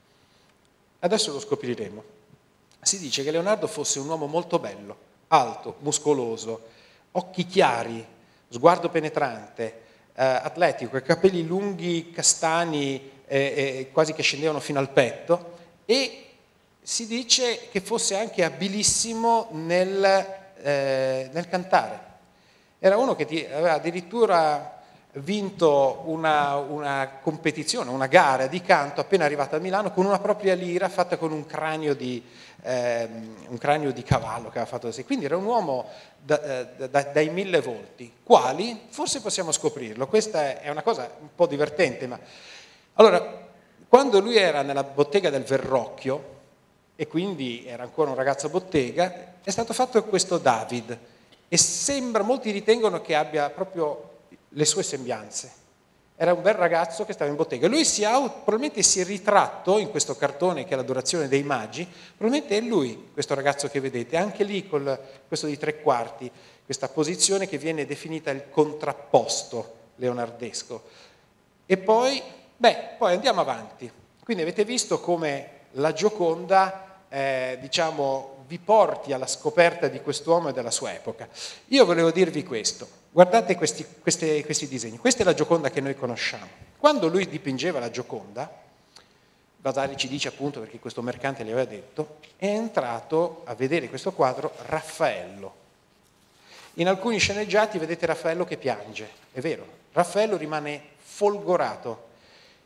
Adesso lo scopriremo. Si dice che Leonardo fosse un uomo molto bello, alto, muscoloso, occhi chiari, sguardo penetrante, eh, atletico, capelli lunghi, castani, eh, eh, quasi che scendevano fino al petto, e si dice che fosse anche abilissimo nel, eh, nel cantare. Era uno che ti, aveva addirittura vinto una, una competizione, una gara di canto appena arrivato a Milano con una propria lira fatta con un cranio di, eh, un cranio di cavallo che aveva fatto così. Quindi era un uomo da, da, dai mille volti. Quali? Forse possiamo scoprirlo. Questa è una cosa un po' divertente. Ma allora, quando lui era nella bottega del Verrocchio, e quindi era ancora un ragazzo a bottega, è stato fatto questo David, e sembra, molti ritengono che abbia proprio le sue sembianze. Era un bel ragazzo che stava in bottega. Lui si ha, probabilmente si è ritratto in questo cartone che è l'Adorazione dei Magi, probabilmente è lui, questo ragazzo che vedete, anche lì con questo di tre quarti, questa posizione che viene definita il contrapposto leonardesco. E poi, beh, poi andiamo avanti. Quindi avete visto come la Gioconda Eh, diciamo, vi porti alla scoperta di quest'uomo e della sua epoca. Io volevo dirvi questo, guardate questi, questi, questi disegni, questa è la Gioconda che noi conosciamo. Quando lui dipingeva la Gioconda, Vasari ci dice appunto, perché questo mercante gli aveva detto, è entrato a vedere questo quadro Raffaello. In alcuni sceneggiati vedete Raffaello che piange, è vero, Raffaello rimane folgorato.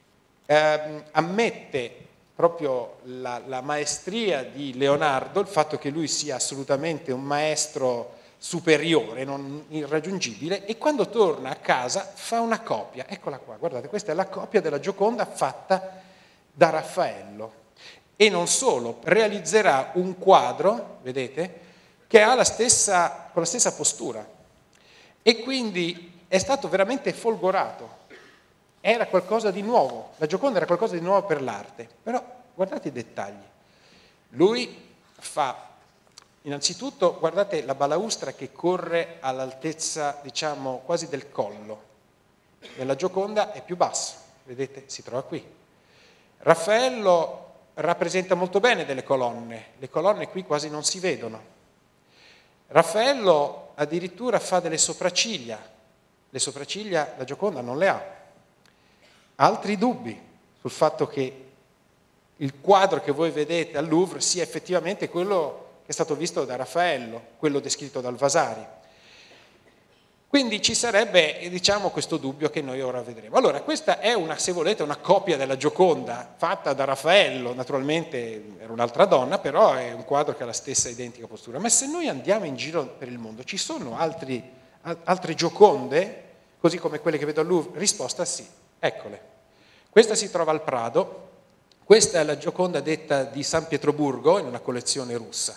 ehm, ammette proprio la, la maestria di Leonardo, il fatto che lui sia assolutamente un maestro superiore, non irraggiungibile, e quando torna a casa fa una copia. Eccola qua, guardate, questa è la copia della Gioconda fatta da Raffaello. E non solo, realizzerà un quadro, vedete, che ha la stessa, con la stessa postura. E quindi è stato veramente folgorato. Era qualcosa di nuovo, la Gioconda era qualcosa di nuovo per l'arte. Però guardate i dettagli. Lui fa, innanzitutto, guardate la balaustra che corre all'altezza, diciamo, quasi del collo. Nella Gioconda è più basso, vedete, si trova qui. Raffaello rappresenta molto bene delle colonne, le colonne qui quasi non si vedono. Raffaello addirittura fa delle sopracciglia, le sopracciglia la Gioconda non le ha. Altri dubbi sul fatto che il quadro che voi vedete al Louvre sia effettivamente quello che è stato visto da Raffaello, quello descritto dal Vasari. Quindi ci sarebbe, diciamo, questo dubbio che noi ora vedremo. Allora, questa è una, se volete, una copia della Gioconda fatta da Raffaello, naturalmente era un'altra donna, però è un quadro che ha la stessa identica postura. Ma se noi andiamo in giro per il mondo, ci sono altri, altre Gioconde, così come quelle che vedo al Louvre? Risposta sì, eccole. Questa si trova al Prado, questa è la Gioconda detta di San Pietroburgo, in una collezione russa.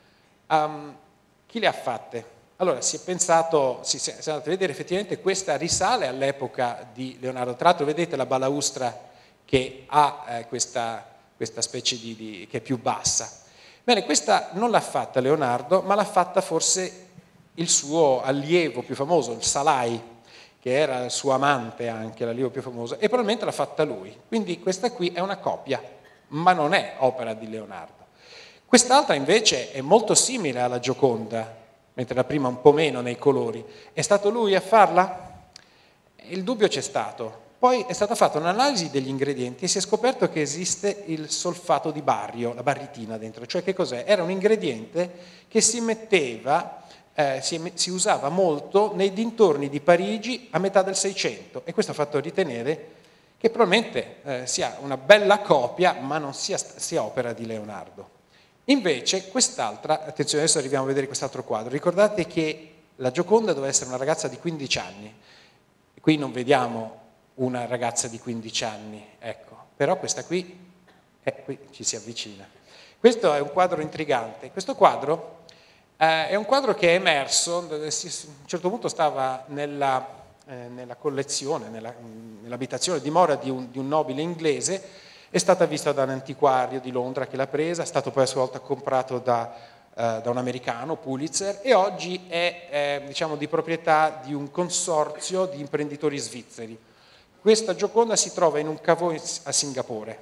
Um, chi le ha fatte? Allora, si è pensato, si è andato a vedere, effettivamente questa risale all'epoca di Leonardo. Tra l'altro vedete la balaustra che ha eh, questa, questa specie di, di, che è più bassa. Bene, questa non l'ha fatta Leonardo, ma l'ha fatta forse il suo allievo più famoso, il Salai, che era il suo amante anche, l'allievo più famoso, e probabilmente l'ha fatta lui. Quindi questa qui è una copia, ma non è opera di Leonardo. Quest'altra invece è molto simile alla Gioconda, mentre la prima un po' meno nei colori. È stato lui a farla? Il dubbio c'è stato. Poi è stata fatta un'analisi degli ingredienti e si è scoperto che esiste il solfato di bario, la barritina dentro. Cioè che cos'è? Era un ingrediente che si metteva, eh, si, si usava molto nei dintorni di Parigi a metà del Seicento, e questo ha fatto ritenere che probabilmente eh, sia una bella copia, ma non sia, sia opera di Leonardo. Invece quest'altra, attenzione, adesso arriviamo a vedere quest'altro quadro, ricordate che la Gioconda doveva essere una ragazza di quindici anni, qui non vediamo una ragazza di quindici anni, ecco, però questa qui, eh, qui ci si avvicina. Questo è un quadro intrigante, questo quadro eh, è un quadro che è emerso, a un certo punto stava nella, eh, nella collezione, nella, nell'abitazione dimora di un, di un nobile inglese. È stata vista da un antiquario di Londra che l'ha presa, è stato poi a sua volta comprato da, eh, da un americano, Pulitzer, e oggi è eh, diciamo, di proprietà di un consorzio di imprenditori svizzeri. Questa Gioconda si trova in un cavò a Singapore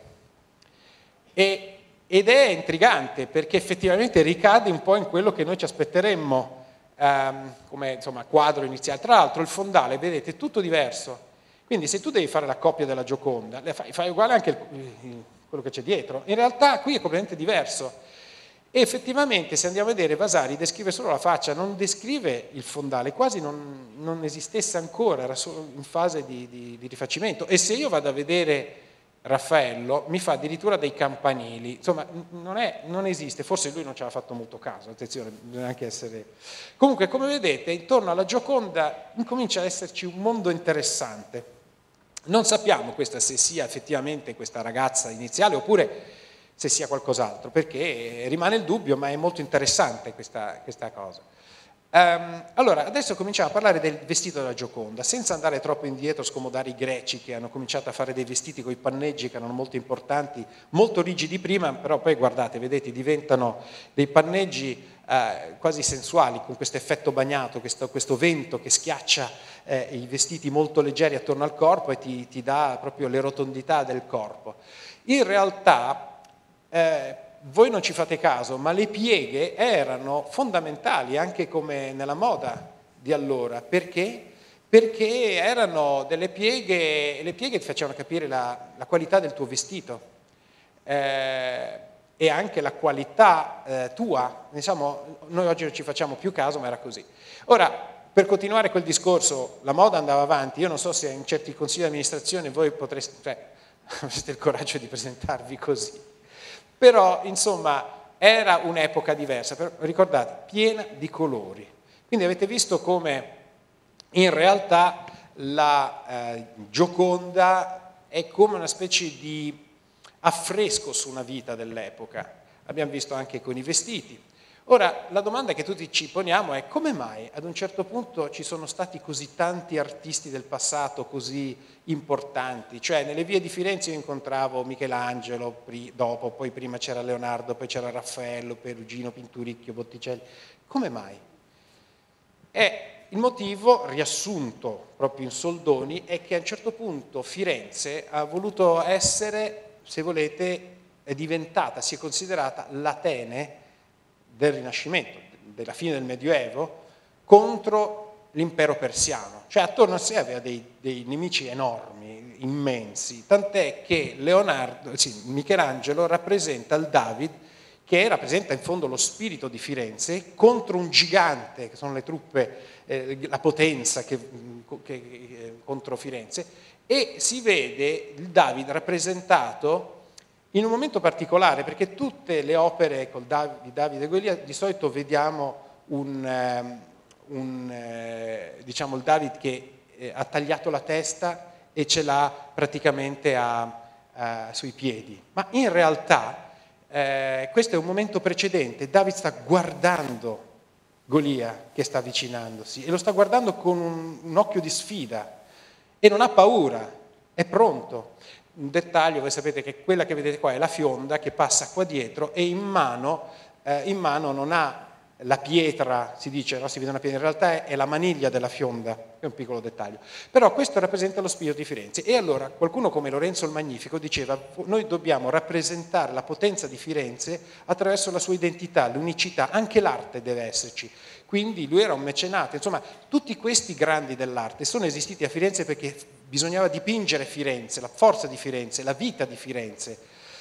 e, ed è intrigante perché effettivamente ricade un po' in quello che noi ci aspetteremmo ehm, come insomma, quadro iniziale. Tra l'altro il fondale, vedete, è tutto diverso. Quindi se tu devi fare la copia della Gioconda, fai, fai uguale anche il, quello che c'è dietro. In realtà qui è completamente diverso. E effettivamente se andiamo a vedere Vasari descrive solo la faccia, non descrive il fondale, quasi non, non esistesse ancora, era solo in fase di, di, di rifacimento. E se io vado a vedere Raffaello, mi fa addirittura dei campanili. Insomma, non, è, non esiste, forse lui non ci aveva fatto molto caso, attenzione, bisogna anche essere... Comunque, come vedete, intorno alla Gioconda incomincia ad esserci un mondo interessante. Non sappiamo questa se sia effettivamente questa ragazza iniziale oppure se sia qualcos'altro, perché rimane il dubbio, ma è molto interessante questa, questa cosa. Um, allora, adesso cominciamo a parlare del vestito della Gioconda, senza andare troppo indietro, scomodare i greci che hanno cominciato a fare dei vestiti con i panneggi che erano molto importanti, molto rigidi prima, però poi guardate, vedete, diventano dei panneggi eh, quasi sensuali, con questo effetto bagnato, questo, questo vento che schiaccia eh, i vestiti molto leggeri attorno al corpo e ti, ti dà proprio le rotondità del corpo. In realtà, eh, voi non ci fate caso, ma le pieghe erano fondamentali anche come nella moda di allora. Perché? Perché erano delle pieghe, le pieghe ti facevano capire la, la qualità del tuo vestito eh, e anche la qualità eh, tua. Diciamo, noi oggi non ci facciamo più caso, ma era così. Ora, per continuare quel discorso, la moda andava avanti. Io non so se in certi consigli di amministrazione voi potreste... Cioè, avete il coraggio di presentarvi così. Però, insomma, era un'epoca diversa, però, ricordate, piena di colori. Quindi avete visto come in realtà la eh, Gioconda è come una specie di affresco su una vita dell'epoca. Abbiamo visto anche con i vestiti. Ora, la domanda che tutti ci poniamo è: come mai ad un certo punto ci sono stati così tanti artisti del passato così importanti? Cioè, nelle vie di Firenze io incontravo Michelangelo, dopo, poi prima c'era Leonardo, poi c'era Raffaello, Perugino, Pinturicchio, Botticelli. Come mai? E il motivo, riassunto proprio in soldoni, è che a un certo punto Firenze ha voluto essere, se volete, è diventata, si è considerata l'Atene del Rinascimento, della fine del Medioevo, contro l'impero persiano. Cioè attorno a sé aveva dei, dei nemici enormi, immensi, tant'è che Leonardo, sì, Michelangelo rappresenta il David, che rappresenta in fondo lo spirito di Firenze, contro un gigante, che sono le truppe, eh, la potenza che, che, eh, contro Firenze, e si vede il David rappresentato in un momento particolare, perché tutte le opere col Dav- di Davide e Golia di solito vediamo un, um, un eh, diciamo il David che eh, ha tagliato la testa e ce l'ha praticamente a, a, sui piedi, ma in realtà eh, questo è un momento precedente. David sta guardando Golia che sta avvicinandosi e lo sta guardando con un, un occhio di sfida e non ha paura, è pronto. Un dettaglio, voi sapete che quella che vedete qua è la fionda che passa qua dietro e in mano, eh, in mano non ha la pietra, si dice, no? Si vede una pietra, in realtà è, è la maniglia della fionda, è un piccolo dettaglio. Però questo rappresenta lo spirito di Firenze. E allora qualcuno come Lorenzo il Magnifico diceva: noi dobbiamo rappresentare la potenza di Firenze attraverso la sua identità, l'unicità, anche l'arte deve esserci. Quindi lui era un mecenate, insomma tutti questi grandi dell'arte sono esistiti a Firenze perché bisognava dipingere Firenze, la forza di Firenze, la vita di Firenze,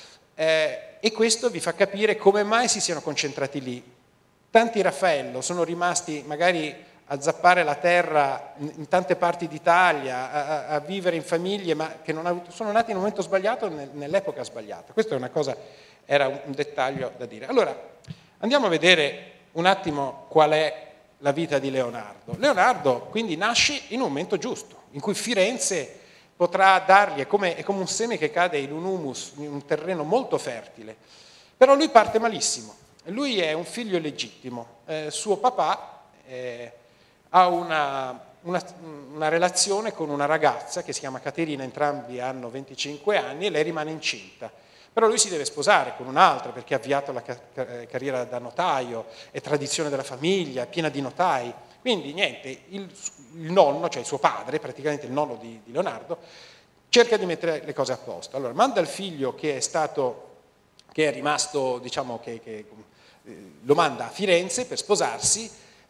eh, e questo vi fa capire come mai si siano concentrati lì. Tanti Raffaello sono rimasti magari a zappare la terra in tante parti d'Italia, a, a vivere in famiglie, ma che non ha, sono nati in un momento sbagliato, nell'epoca sbagliata. Questa è una cosa, era un dettaglio da dire. Allora, andiamo a vedere un attimo qual è la vita di Leonardo. Leonardo quindi nasce in un momento giusto, in cui Firenze potrà dargli, è come, è come un seme che cade in un humus, in un terreno molto fertile. Però lui parte malissimo, lui è un figlio illegittimo, eh, suo papà eh, ha una, una, una relazione con una ragazza che si chiama Caterina, entrambi hanno venticinque anni e lei rimane incinta. Però lui si deve sposare con un'altra perché ha avviato la car- carriera da notaio, è tradizione della famiglia, è piena di notai. Quindi niente, il, il nonno, cioè il suo padre, praticamente il nonno di, di Leonardo, cerca di mettere le cose a posto. Allora manda il figlio che è stato, che è rimasto, diciamo che, che eh, lo manda a Firenze per sposarsi,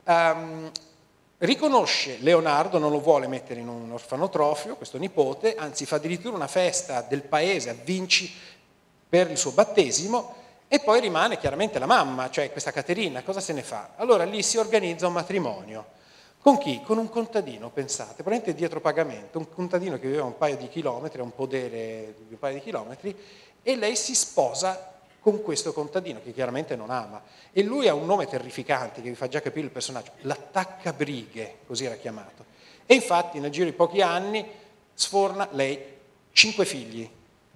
um, riconosce Leonardo, non lo vuole mettere in un orfanotrofio, questo nipote, anzi fa addirittura una festa del paese a Vinci per il suo battesimo, e poi rimane chiaramente la mamma, cioè questa Caterina, cosa se ne fa? Allora lì si organizza un matrimonio. Con chi? Con un contadino, pensate, probabilmente dietro pagamento, un contadino che viveva un paio di chilometri, ha un podere di un paio di chilometri, e lei si sposa con questo contadino che chiaramente non ama. E lui ha un nome terrificante che vi fa già capire il personaggio, l'attaccabrighe, così era chiamato. E infatti nel giro di pochi anni sforna lei cinque figli.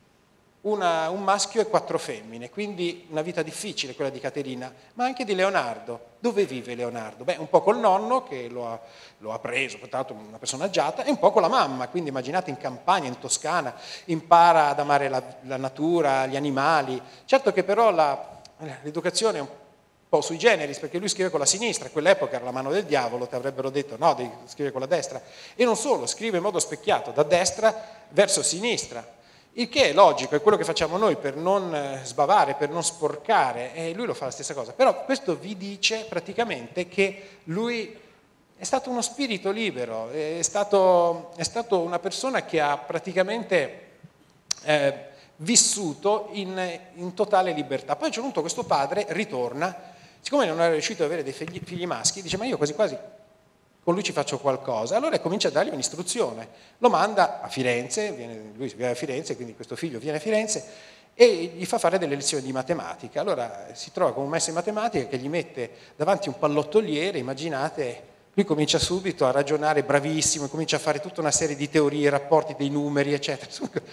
Una, un maschio e quattro femmine, quindi una vita difficile quella di Caterina, ma anche di Leonardo. Dove vive Leonardo? Beh, un po' col nonno che lo ha, lo ha preso, pertanto una persona agiata, e un po' con la mamma, quindi immaginate in campagna, in Toscana, impara ad amare la, la natura, gli animali. Certo che però la, l'educazione è un po' sui generis, perché lui scrive con la sinistra, a quell'epoca era la mano del diavolo, ti avrebbero detto no, devi scrivere con la destra, e non solo, scrive in modo specchiato, da destra verso sinistra. Il che è logico, è quello che facciamo noi per non sbavare, per non sporcare, e lui lo fa la stessa cosa. Però questo vi dice praticamente che lui è stato uno spirito libero, è stato, è stato una persona che ha praticamente eh, vissuto in, in totale libertà. Poi a un certo punto questo padre ritorna, siccome non era riuscito ad avere dei figli, figli maschi, dice: ma io quasi quasi con lui ci faccio qualcosa. Allora comincia a dargli un'istruzione, lo manda a Firenze, viene, lui viene a Firenze, quindi questo figlio viene a Firenze e gli fa fare delle lezioni di matematica. Allora si trova con un maestro di matematica che gli mette davanti un pallottoliere, immaginate, lui comincia subito a ragionare bravissimo, comincia a fare tutta una serie di teorie, rapporti dei numeri, eccetera.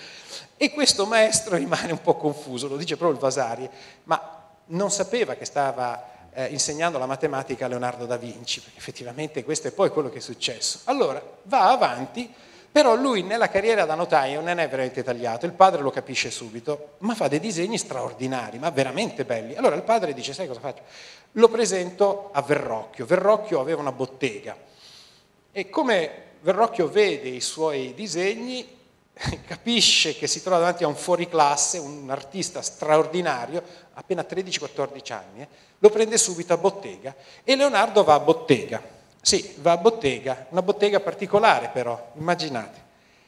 E questo maestro rimane un po' confuso, lo dice proprio il Vasari, ma non sapeva che stava eh, insegnando la matematica a Leonardo da Vinci, perché effettivamente questo è poi quello che è successo. Allora va avanti, però lui nella carriera da notaio non è veramente tagliato, il padre lo capisce subito, ma fa dei disegni straordinari, ma veramente belli. Allora il padre dice, sai cosa faccio? Lo presento a Verrocchio. Verrocchio aveva una bottega e come Verrocchio vede i suoi disegni, capisce che si trova davanti a un fuoriclasse, un artista straordinario, appena tredici quattordici anni, eh, lo prende subito a bottega e Leonardo va a bottega. Sì, va a bottega, una bottega particolare però, immaginate.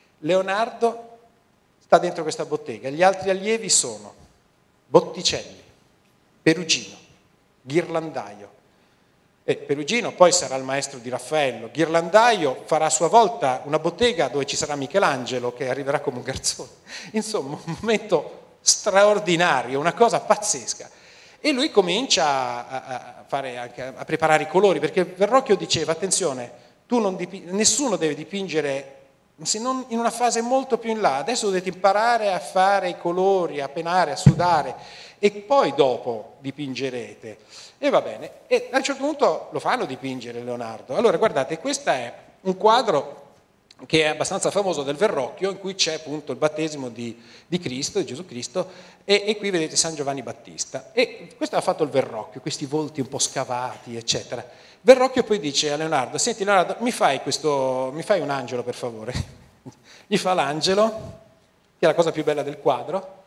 Leonardo sta dentro questa bottega, gli altri allievi sono Botticelli, Perugino, Ghirlandaio. E Perugino poi sarà il maestro di Raffaello, Ghirlandaio farà a sua volta una bottega dove ci sarà Michelangelo che arriverà come un garzone. Insomma, un momento straordinario, una cosa pazzesca. E lui comincia a, a, fare anche, a preparare i colori, perché Verrocchio diceva, attenzione, tu non diping- nessuno deve dipingere se non in una fase molto più in là, adesso dovete imparare a fare i colori, a penare, a sudare e poi dopo dipingerete. E va bene, e a un certo punto lo fanno dipingere Leonardo. Allora guardate, questo è un quadro che è abbastanza famoso del Verrocchio, in cui c'è appunto il battesimo di, di Cristo, di Gesù Cristo, e, e qui vedete San Giovanni Battista. E questo ha fatto il Verrocchio, questi volti un po' scavati, eccetera. Verrocchio poi dice a Leonardo, senti Leonardo, mi fai, questo, mi fai un angelo per favore? Gli fa l'angelo, che è la cosa più bella del quadro,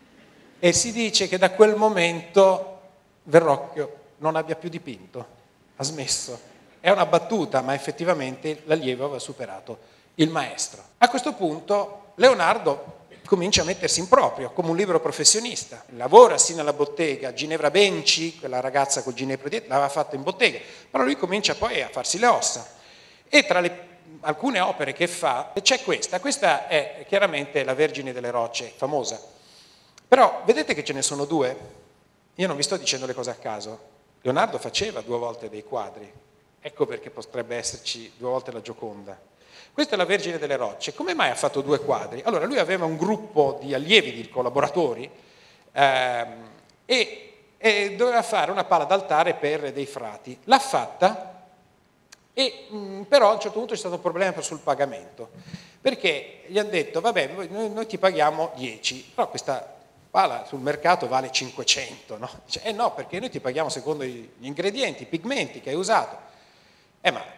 e si dice che da quel momento Verrocchio non abbia più dipinto, ha smesso. È una battuta, ma effettivamente l'allievo aveva superato il maestro. A questo punto Leonardo comincia a mettersi in proprio come un libero professionista, lavora sì nella bottega, Ginevra Benci, quella ragazza col ginepro dietro, l'aveva fatta in bottega, però lui comincia poi a farsi le ossa e tra le alcune opere che fa c'è questa, questa è chiaramente la Vergine delle Rocce, famosa, però vedete che ce ne sono due, io non vi sto dicendo le cose a caso, Leonardo faceva due volte dei quadri, ecco perché potrebbe esserci due volte la Gioconda. Questa è la Vergine delle Rocce. Come mai ha fatto due quadri? Allora, lui aveva un gruppo di allievi, di collaboratori, ehm, e, e doveva fare una pala d'altare per dei frati. L'ha fatta, e, mh, però a un certo punto c'è stato un problema sul pagamento, perché gli hanno detto, vabbè, noi, noi ti paghiamo dieci, però questa pala sul mercato vale cinquecento, no? Dice, eh no, perché noi ti paghiamo secondo gli ingredienti, i pigmenti che hai usato. Eh ma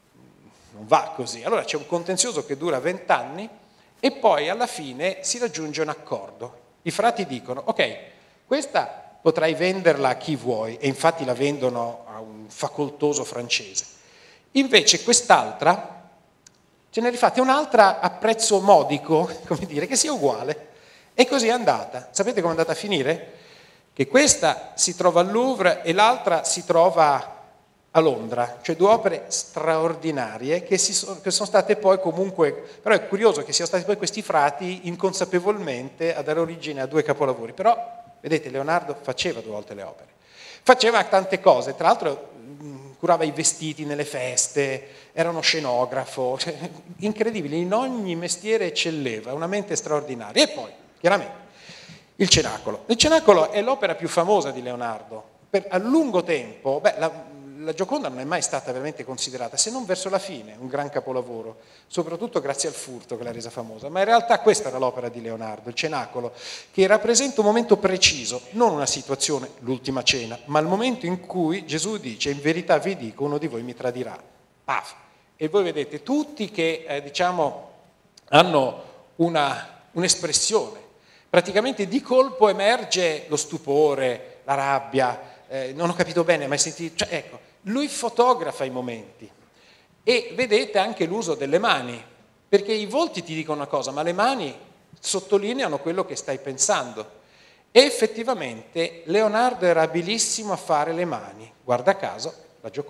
non va così. Allora c'è un contenzioso che dura vent'anni e poi alla fine si raggiunge un accordo. I frati dicono, ok, questa potrai venderla a chi vuoi, e infatti la vendono a un facoltoso francese. Invece quest'altra, ce ne rifate un'altra a prezzo modico, come dire, che sia uguale. E così è andata. Sapete come è andata a finire? Che questa si trova al Louvre e l'altra si trova a Londra, cioè due opere straordinarie che, si sono, che sono state poi comunque, però è curioso che siano stati poi questi frati inconsapevolmente a dare origine a due capolavori, però vedete Leonardo faceva due volte le opere, faceva tante cose, tra l'altro mh, curava i vestiti nelle feste, era uno scenografo, cioè, incredibile, in ogni mestiere eccelleva, una mente straordinaria. E poi, chiaramente, il Cenacolo. Il Cenacolo è l'opera più famosa di Leonardo, per, a lungo tempo, beh, la, La Gioconda non è mai stata veramente considerata, se non verso la fine, un gran capolavoro, soprattutto grazie al furto che l'ha resa famosa, ma in realtà questa era l'opera di Leonardo, il Cenacolo, che rappresenta un momento preciso, non una situazione, l'ultima cena, ma il momento in cui Gesù dice, in verità vi dico, uno di voi mi tradirà. Paf! E voi vedete tutti che, eh, diciamo, hanno una, un'espressione, praticamente di colpo emerge lo stupore, la rabbia, eh, non ho capito bene, ma hai sentito, cioè, ecco, lui fotografa i momenti e vedete anche l'uso delle mani, perché i volti ti dicono una cosa, ma le mani sottolineano quello che stai pensando. E effettivamente Leonardo era abilissimo a fare le mani, guarda caso la Gioconda.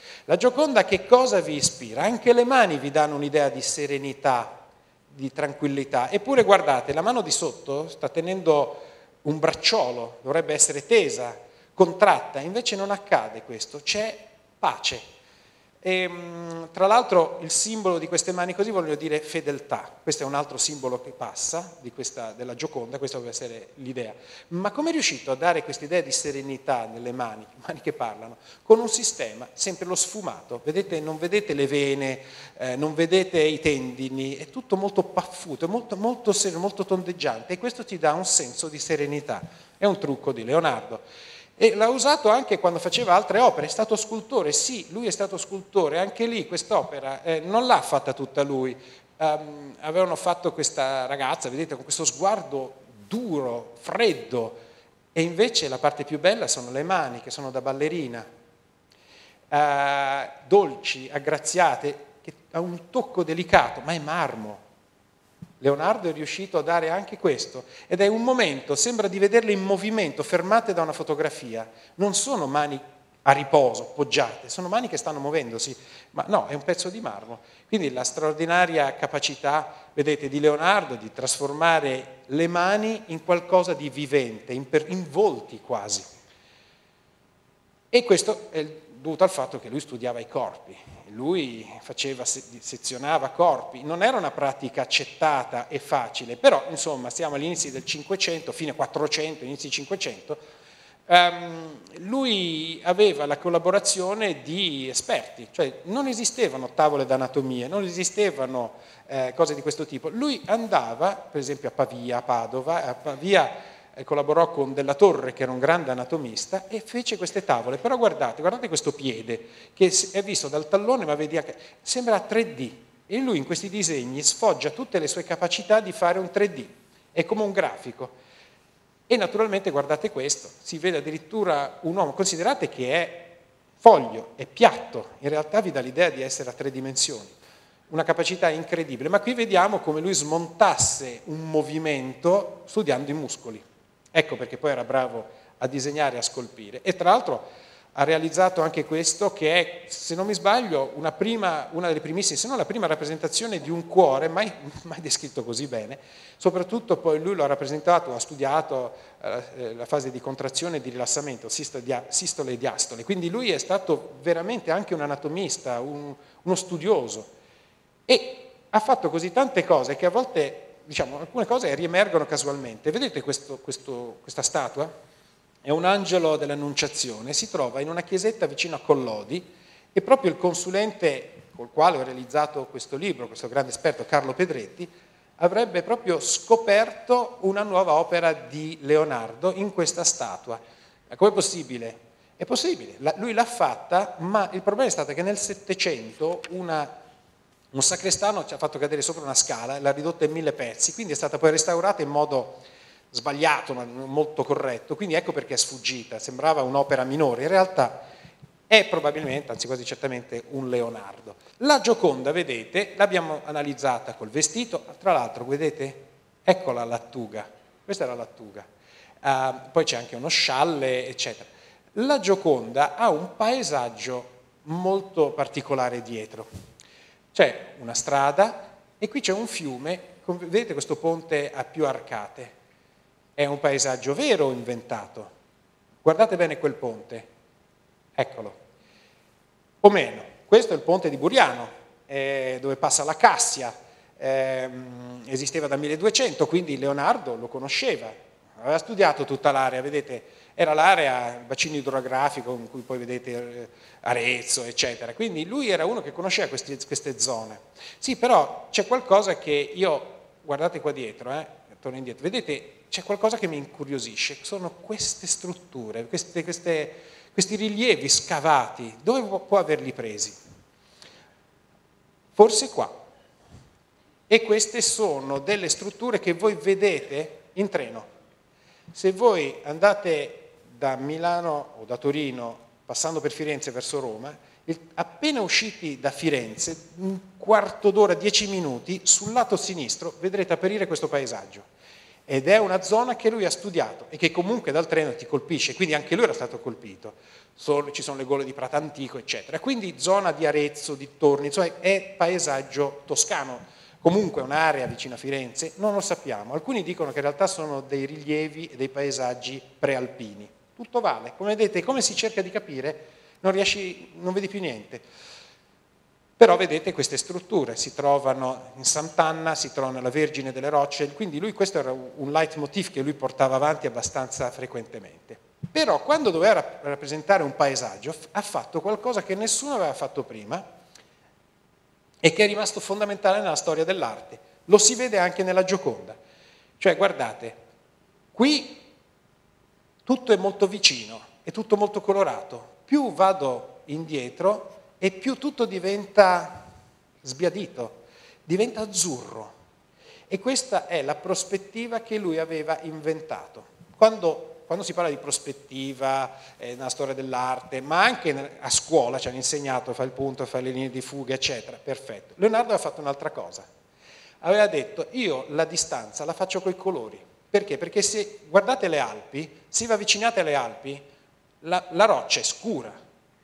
La Gioconda che cosa vi ispira? Anche le mani vi danno un'idea di serenità, di tranquillità. Eppure guardate, la mano di sotto sta tenendo un bracciolo, dovrebbe essere tesa, contratta, invece non accade questo, c'è pace. E, tra l'altro il simbolo di queste mani così voglio dire fedeltà, questo è un altro simbolo che passa di questa, della Gioconda, questa deve essere l'idea. Ma come è riuscito a dare questa idea di serenità nelle mani, mani che parlano, con un sistema sempre lo sfumato, vedete, non vedete le vene, eh, non vedete i tendini, è tutto molto paffuto, è molto, molto sereno, molto tondeggiante e questo ti dà un senso di serenità, è un trucco di Leonardo. E l'ha usato anche quando faceva altre opere, è stato scultore, sì, lui è stato scultore, anche lì quest'opera eh, non l'ha fatta tutta lui, um, avevano fatto questa ragazza, vedete, con questo sguardo duro, freddo, e invece la parte più bella sono le mani, che sono da ballerina, uh, dolci, aggraziate, che ha un tocco delicato, ma è marmo. Leonardo è riuscito a dare anche questo ed è un momento, sembra di vederle in movimento, fermate da una fotografia, non sono mani a riposo, poggiate, sono mani che stanno muovendosi, ma no, è un pezzo di marmo. Quindi la straordinaria capacità, vedete, di Leonardo di trasformare le mani in qualcosa di vivente, in, per, in volti quasi. E questo è dovuto al fatto che lui studiava i corpi, lui faceva, sezionava corpi, non era una pratica accettata e facile, però insomma siamo agli inizi del Cinquecento, fine quattrocento, inizi Cinquecento, um, lui aveva la collaborazione di esperti, cioè non esistevano tavole d'anatomia, non esistevano eh, cose di questo tipo, lui andava per esempio a Pavia, a Padova, a Pavia collaborò con Della Torre, che era un grande anatomista, e fece queste tavole. Però guardate, guardate questo piede, che è visto dal tallone, ma vedi anche, sembra tre D. E lui in questi disegni sfoggia tutte le sue capacità di fare un tre D. È come un grafico. E naturalmente guardate questo, si vede addirittura un uomo, considerate che è foglio, è piatto, in realtà vi dà l'idea di essere a tre dimensioni. Una capacità incredibile, ma qui vediamo come lui smontasse un movimento studiando i muscoli. Ecco perché poi era bravo a disegnare e a scolpire. E tra l'altro ha realizzato anche questo che è, se non mi sbaglio, una, prima, una delle primissime, se non la prima rappresentazione di un cuore, mai, mai descritto così bene. Soprattutto poi lui lo ha rappresentato, ha studiato eh, la fase di contrazione e di rilassamento, sistole e diastole. Quindi lui è stato veramente anche un anatomista, un, uno studioso. E ha fatto così tante cose che a volte, diciamo, alcune cose riemergono casualmente. Vedete questo, questo, questa statua? È un angelo dell'Annunciazione, si trova in una chiesetta vicino a Collodi e proprio il consulente col quale ho realizzato questo libro, questo grande esperto Carlo Pedretti, avrebbe proprio scoperto una nuova opera di Leonardo in questa statua. Com'è possibile? È possibile, lui l'ha fatta, ma il problema è stato che nel Settecento una un sacrestano ci ha fatto cadere sopra una scala e l'ha ridotta in mille pezzi, quindi è stata poi restaurata in modo sbagliato, ma molto corretto, quindi ecco perché è sfuggita, sembrava un'opera minore, in realtà è probabilmente, anzi quasi certamente, un Leonardo. La Gioconda, vedete, l'abbiamo analizzata col vestito, tra l'altro, vedete, ecco la lattuga, questa è la lattuga, uh, poi c'è anche uno scialle, eccetera. La Gioconda ha un paesaggio molto particolare dietro. C'è una strada e qui c'è un fiume, vedete questo ponte a più arcate, è un paesaggio vero o inventato? Guardate bene quel ponte, eccolo, o meno, questo è il ponte di Buriano, eh, dove passa la Cassia, eh, esisteva dal milleduecento, quindi Leonardo lo conosceva, aveva studiato tutta l'area, vedete, era l'area, il bacino idrografico in cui poi vedete Arezzo, eccetera. Quindi lui era uno che conosceva questi, queste zone. Sì, però c'è qualcosa che io, guardate qua dietro, eh, torno indietro, vedete, c'è qualcosa che mi incuriosisce, sono queste strutture, queste, queste, questi rilievi scavati, dove può, può averli presi? Forse qua. E queste sono delle strutture che voi vedete in treno. Se voi andate da Milano o da Torino, passando per Firenze verso Roma, il, appena usciti da Firenze, un quarto d'ora, dieci minuti, sul lato sinistro vedrete apparire questo paesaggio. ed è una zona che lui ha studiato e che comunque dal treno ti colpisce, quindi anche lui era stato colpito. Sono, ci sono le gole di Prato Antico, eccetera. Quindi zona di Arezzo, di Torni, cioè è paesaggio toscano. Comunque un'area vicino a Firenze, non lo sappiamo. Alcuni dicono che in realtà sono dei rilievi e dei paesaggi prealpini. Tutto vale. Come vedete, come si cerca di capire, non riesci, non vedi più niente. Però vedete queste strutture, si trovano in Sant'Anna, si trovano nella Vergine delle Rocce, quindi lui, questo era un leitmotiv che lui portava avanti abbastanza frequentemente. Però quando doveva rappresentare un paesaggio ha fatto qualcosa che nessuno aveva fatto prima e che è rimasto fondamentale nella storia dell'arte. Lo si vede anche nella Gioconda. Cioè guardate, qui tutto è molto vicino, è tutto molto colorato. Più vado indietro e più tutto diventa sbiadito, diventa azzurro. E questa è la prospettiva che lui aveva inventato. Quando, quando si parla di prospettiva eh, nella storia dell'arte, ma anche a scuola ci hanno insegnato, fai il punto, fai le linee di fuga, eccetera, perfetto. Leonardo aveva fatto un'altra cosa. Aveva detto, io la distanza la faccio coi colori. Perché? Perché se guardate le Alpi, se vi avvicinate alle Alpi, la, la roccia è scura.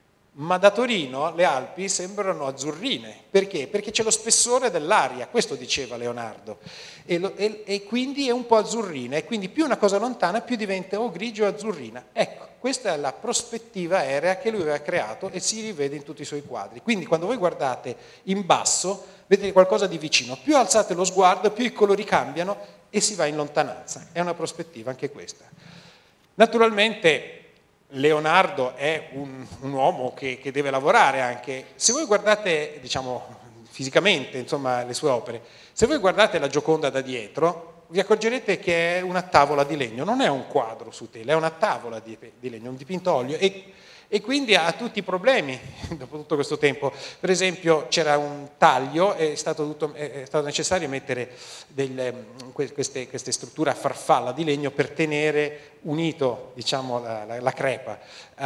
Ma da Torino le Alpi sembrano azzurrine. Perché? Perché c'è lo spessore dell'aria, questo diceva Leonardo. E, lo, e, e quindi è un po' azzurrina, e quindi più una cosa lontana più diventa o grigio o azzurrina. Ecco, questa è la prospettiva aerea che lui aveva creato e si rivede in tutti i suoi quadri. Quindi quando voi guardate in basso, vedete qualcosa di vicino. Più alzate lo sguardo, più i colori cambiano e si va in lontananza. È una prospettiva anche questa. Naturalmente Leonardo è un, un uomo che, che deve lavorare anche. Se voi guardate, diciamo, fisicamente, insomma, le sue opere, se voi guardate la Gioconda da dietro, vi accorgerete che è una tavola di legno, non è un quadro su tela, è una tavola di, di legno, un dipinto a olio, e, e quindi ha tutti i problemi dopo tutto questo tempo. Per esempio c'era un taglio, è stato, tutto, è stato necessario mettere delle, queste, queste strutture a farfalla di legno per tenere unito, diciamo, la, la, la crepa.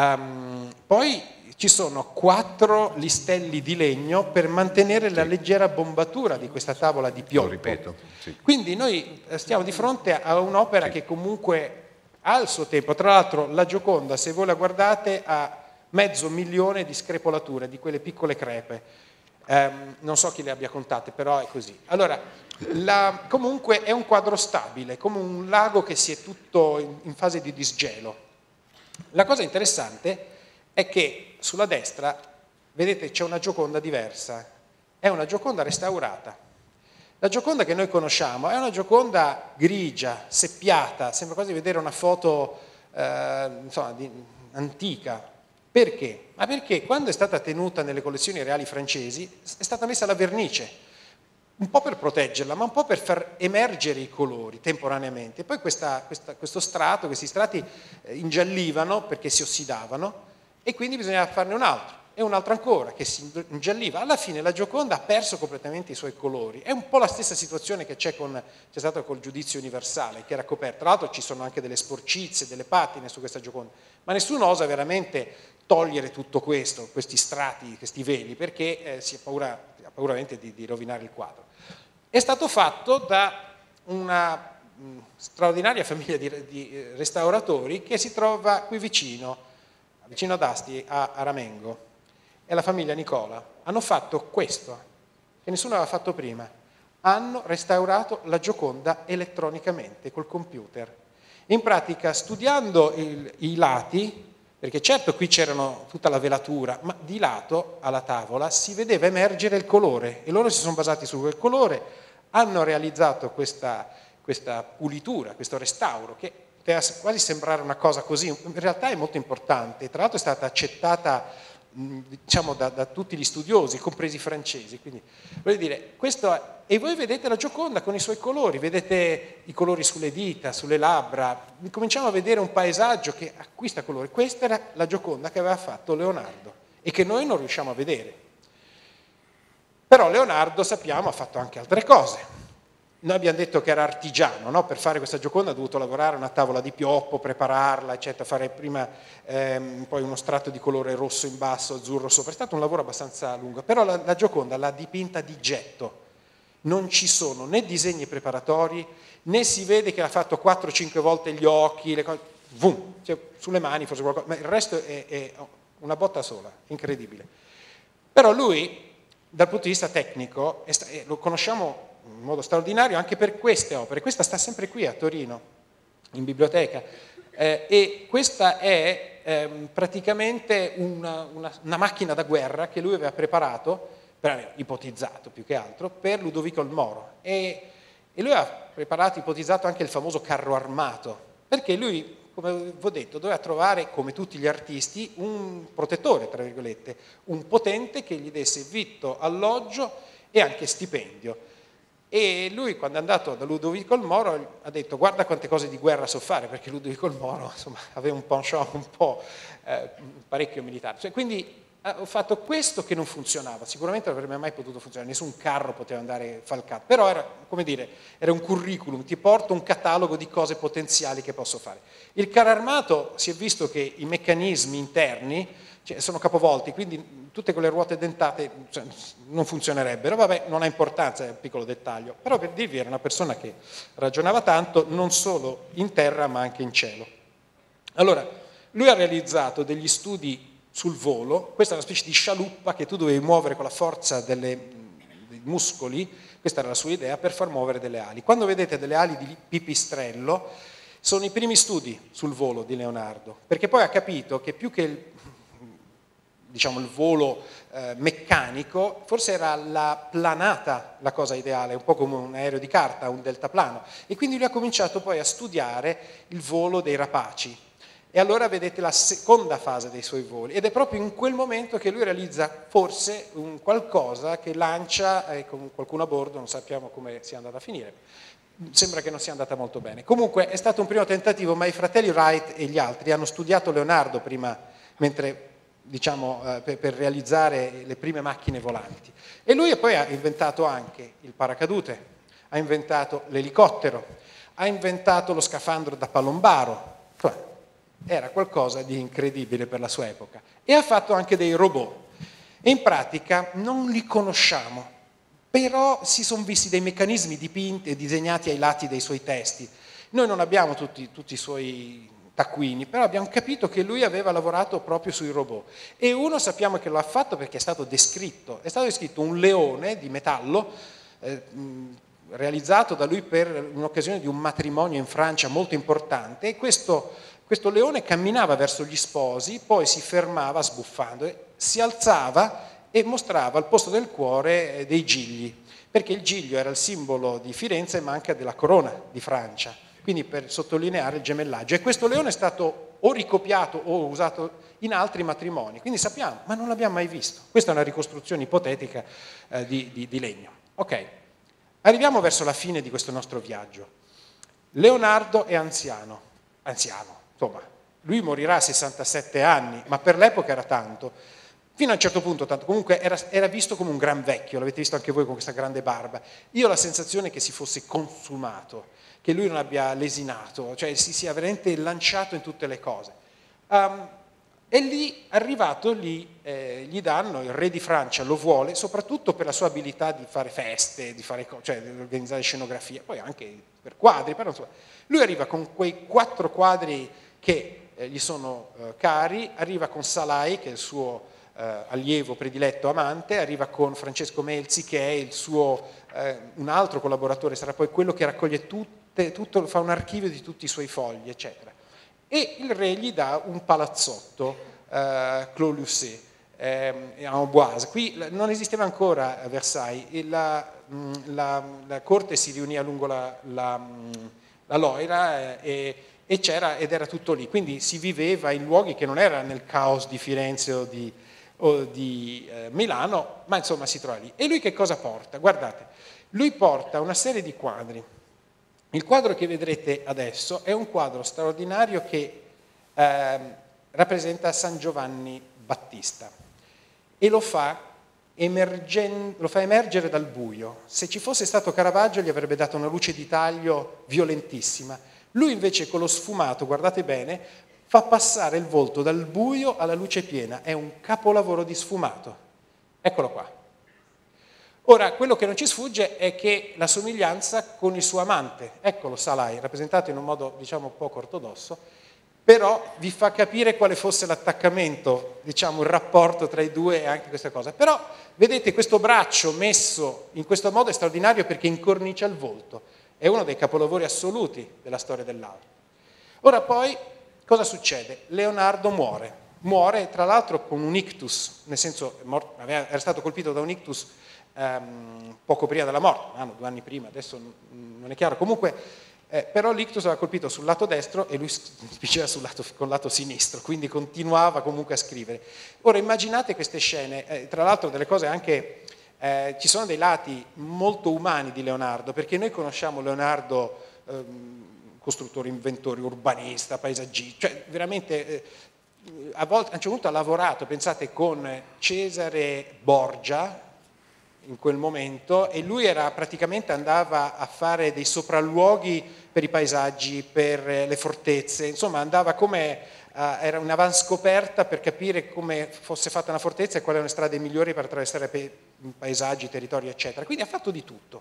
Um, poi ci sono quattro listelli di legno per mantenere la leggera bombatura di questa tavola di piombo. Lo ripeto, sì. Quindi noi stiamo di fronte a un'opera sì. che comunque ha il suo tempo. Tra l'altro la Gioconda, se voi la guardate, ha mezzo milione di screpolature, di quelle piccole crepe. Um, non so chi le abbia contate, però è così. Allora, la, comunque è un quadro stabile, come un lago che si è tutto in, in fase di disgelo. La cosa interessante è che sulla destra, vedete, c'è una Gioconda diversa, è una Gioconda restaurata. La Gioconda che noi conosciamo è una Gioconda grigia, seppiata, sembra quasi vedere una foto eh, insomma, di, antica. Perché? Ma perché quando è stata tenuta nelle collezioni reali francesi è stata messa la vernice, un po' per proteggerla, ma un po' per far emergere i colori temporaneamente. Poi questa, questa, questo strato, questi strati ingiallivano perché si ossidavano e quindi bisognava farne un altro, e un altro ancora che si ingialliva. Alla fine la Gioconda ha perso completamente i suoi colori. È un po' la stessa situazione che c'è, con, c'è stata col Giudizio Universale, che era coperta. Tra l'altro ci sono anche delle sporcizie, delle patine su questa Gioconda, ma nessuno osa veramente togliere tutto questo, questi strati, questi veli, perché eh, si ha paura, ha paura di, di rovinare il quadro. È stato fatto da una mh, straordinaria famiglia di, di restauratori che si trova qui vicino, vicino ad Asti, a, a Ramengo. È la famiglia Nicola. Hanno fatto questo, che nessuno aveva fatto prima. Hanno restaurato la Gioconda elettronicamente, col computer. In pratica, studiando il, i lati, perché certo qui c'erano tutta la velatura, ma di lato alla tavola si vedeva emergere il colore e loro si sono basati su quel colore, hanno realizzato questa, questa pulitura, questo restauro che poteva quasi sembrare una cosa così, in realtà è molto importante, tra l'altro è stata accettata diciamo da, da tutti gli studiosi, compresi i francesi, quindi voglio dire, questo è, e voi vedete la Gioconda con i suoi colori, vedete i colori sulle dita, sulle labbra, cominciamo a vedere un paesaggio che acquista colori. Questa era la Gioconda che aveva fatto Leonardo e che noi non riusciamo a vedere. Però Leonardo, sappiamo, ha fatto anche altre cose. Noi abbiamo detto che era artigiano, no? Per fare questa Gioconda ha dovuto lavorare a una tavola di pioppo, prepararla, eccetera, fare prima ehm, poi uno strato di colore rosso in basso, azzurro sopra. È stato un lavoro abbastanza lungo, però la, la Gioconda l'ha dipinta di getto. non ci sono né disegni preparatori, né si vede che ha fatto quattro cinque volte gli occhi, le cose, vum, cioè, sulle mani forse qualcosa, ma il resto è, è una botta sola, incredibile. Però lui, dal punto di vista tecnico, è, è, lo conosciamo in modo straordinario anche per queste opere. Questa sta sempre qui a Torino, in biblioteca, eh, e questa è eh, praticamente una, una, una macchina da guerra che lui aveva preparato, per, ipotizzato più che altro, per Ludovico il Moro. E, e lui ha preparato, ipotizzato anche il famoso carro armato, perché lui, come vi ho detto, doveva trovare, come tutti gli artisti, un protettore, tra virgolette, un potente che gli desse vitto, alloggio e anche stipendio. E lui, quando è andato da Ludovico il Moro, ha detto: guarda quante cose di guerra so fare, perché Ludovico il Moro, insomma, aveva un penchant un po' eh, parecchio militare. Cioè, quindi ho fatto questo che non funzionava, sicuramente non avrebbe mai potuto funzionare, nessun carro poteva andare falcato, però era, come dire, era un curriculum, ti porto un catalogo di cose potenziali che posso fare. Il carro armato, si è visto che i meccanismi interni, cioè, sono capovolti, quindi tutte quelle ruote dentate, cioè, non funzionerebbero. Vabbè, non ha importanza, è un piccolo dettaglio, però per dirvi era una persona che ragionava tanto, non solo in terra ma anche in cielo. Allora, lui ha realizzato degli studi sul volo. Questa è una specie di scialuppa che tu dovevi muovere con la forza delle, dei muscoli, questa era la sua idea, per far muovere delle ali. Quando vedete delle ali di pipistrello, sono i primi studi sul volo di Leonardo, perché poi ha capito che più che il, diciamo, il volo eh, meccanico, forse era la planata la cosa ideale, un po' come un aereo di carta, un deltaplano, e quindi lui ha cominciato poi a studiare il volo dei rapaci. E allora vedete la seconda fase dei suoi voli, ed è proprio in quel momento che lui realizza forse un qualcosa che lancia eh, con qualcuno a bordo, non sappiamo come sia andata a finire, sembra che non sia andata molto bene. Comunque è stato un primo tentativo, ma i fratelli Wright e gli altri hanno studiato Leonardo prima, mentre, diciamo, eh, per, per realizzare le prime macchine volanti. E lui poi ha inventato anche il paracadute, ha inventato l'elicottero, ha inventato lo scafandro da palombaro, cioè, era qualcosa di incredibile per la sua epoca. E ha fatto anche dei robot. E in pratica non li conosciamo, però si sono visti dei meccanismi dipinti e disegnati ai lati dei suoi testi. Noi non abbiamo tutti, tutti i suoi taccuini, però abbiamo capito che lui aveva lavorato proprio sui robot. E uno sappiamo che lo ha fatto perché è stato descritto. È stato descritto un leone di metallo, eh, realizzato da lui per un'occasione di un matrimonio in Francia molto importante, e questo Questo leone camminava verso gli sposi, poi si fermava sbuffando, si alzava e mostrava al posto del cuore dei gigli, perché il giglio era il simbolo di Firenze ma anche della corona di Francia, quindi per sottolineare il gemellaggio. E questo leone è stato o ricopiato o usato in altri matrimoni, quindi sappiamo, ma non l'abbiamo mai visto. Questa è una ricostruzione ipotetica eh, di, di, di legno. Ok, arriviamo verso la fine di questo nostro viaggio. Leonardo è anziano, anziano. Insomma, lui morirà a sessantasette anni, ma per l'epoca era tanto. Fino a un certo punto, tanto, comunque era, era visto come un gran vecchio, l'avete visto anche voi con questa grande barba. Io ho la sensazione che si fosse consumato, che lui non abbia lesinato, cioè si sia veramente lanciato in tutte le cose. Um, e lì, arrivato lì, eh, gli danno, il re di Francia lo vuole, soprattutto per la sua abilità di fare feste, di fare, cioè di organizzare scenografia, poi anche per quadri, però insomma. Lui arriva con quei quattro quadri che eh, gli sono eh, cari, arriva con Salai, che è il suo eh, allievo prediletto amante, arriva con Francesco Melzi, che è il suo, eh, un altro collaboratore, sarà poi quello che raccoglie tutte, tutto, fa un archivio di tutti i suoi fogli, eccetera. E il re gli dà un palazzotto, eh, Clos Lucé, eh, a Amboise. Qui non esisteva ancora a Versailles, e la, la, la corte si riunì lungo la, la, la Loira eh, e E c'era, ed era tutto lì, quindi si viveva in luoghi che non era nel caos di Firenze o di, o di eh, Milano, ma insomma si trova lì. E lui che cosa porta? Guardate, lui porta una serie di quadri. Il quadro che vedrete adesso è un quadro straordinario che eh, rappresenta San Giovanni Battista e lo fa, emergen- lo fa emergere dal buio. Se ci fosse stato Caravaggio gli avrebbe dato una luce di taglio violentissima. Lui invece con lo sfumato, guardate bene, fa passare il volto dal buio alla luce piena. È un capolavoro di sfumato. Eccolo qua. Ora, quello che non ci sfugge è che la somiglianza con il suo amante, eccolo Salai, rappresentato in un modo diciamo poco ortodosso, però vi fa capire quale fosse l'attaccamento, diciamo il rapporto tra i due e anche questa cosa. Però vedete questo braccio messo in questo modo è straordinario perché incornicia il volto, è uno dei capolavori assoluti della storia dell'arte. Ora poi cosa succede? Leonardo muore, muore tra l'altro con un ictus, nel senso era stato colpito da un ictus Um, poco prima della morte, un anno, due anni prima, adesso non è chiaro, comunque eh, però l'ictus aveva colpito sul lato destro e lui spingeva sul lato, col lato sinistro, quindi continuava comunque a scrivere. Ora immaginate queste scene, eh, tra l'altro delle cose anche, eh, ci sono dei lati molto umani di Leonardo, perché noi conosciamo Leonardo ehm, costruttore, inventore, urbanista, paesaggista, cioè veramente eh, a volte, a un certo punto ha lavorato, pensate, con Cesare Borgia, in quel momento, e lui era praticamente andava a fare dei sopralluoghi per i paesaggi, per le fortezze, insomma andava come, uh, era un'avanscoperta per capire come fosse fatta una fortezza e quali erano le strade migliori per attraversare paesaggi, territori, eccetera. Quindi ha fatto di tutto.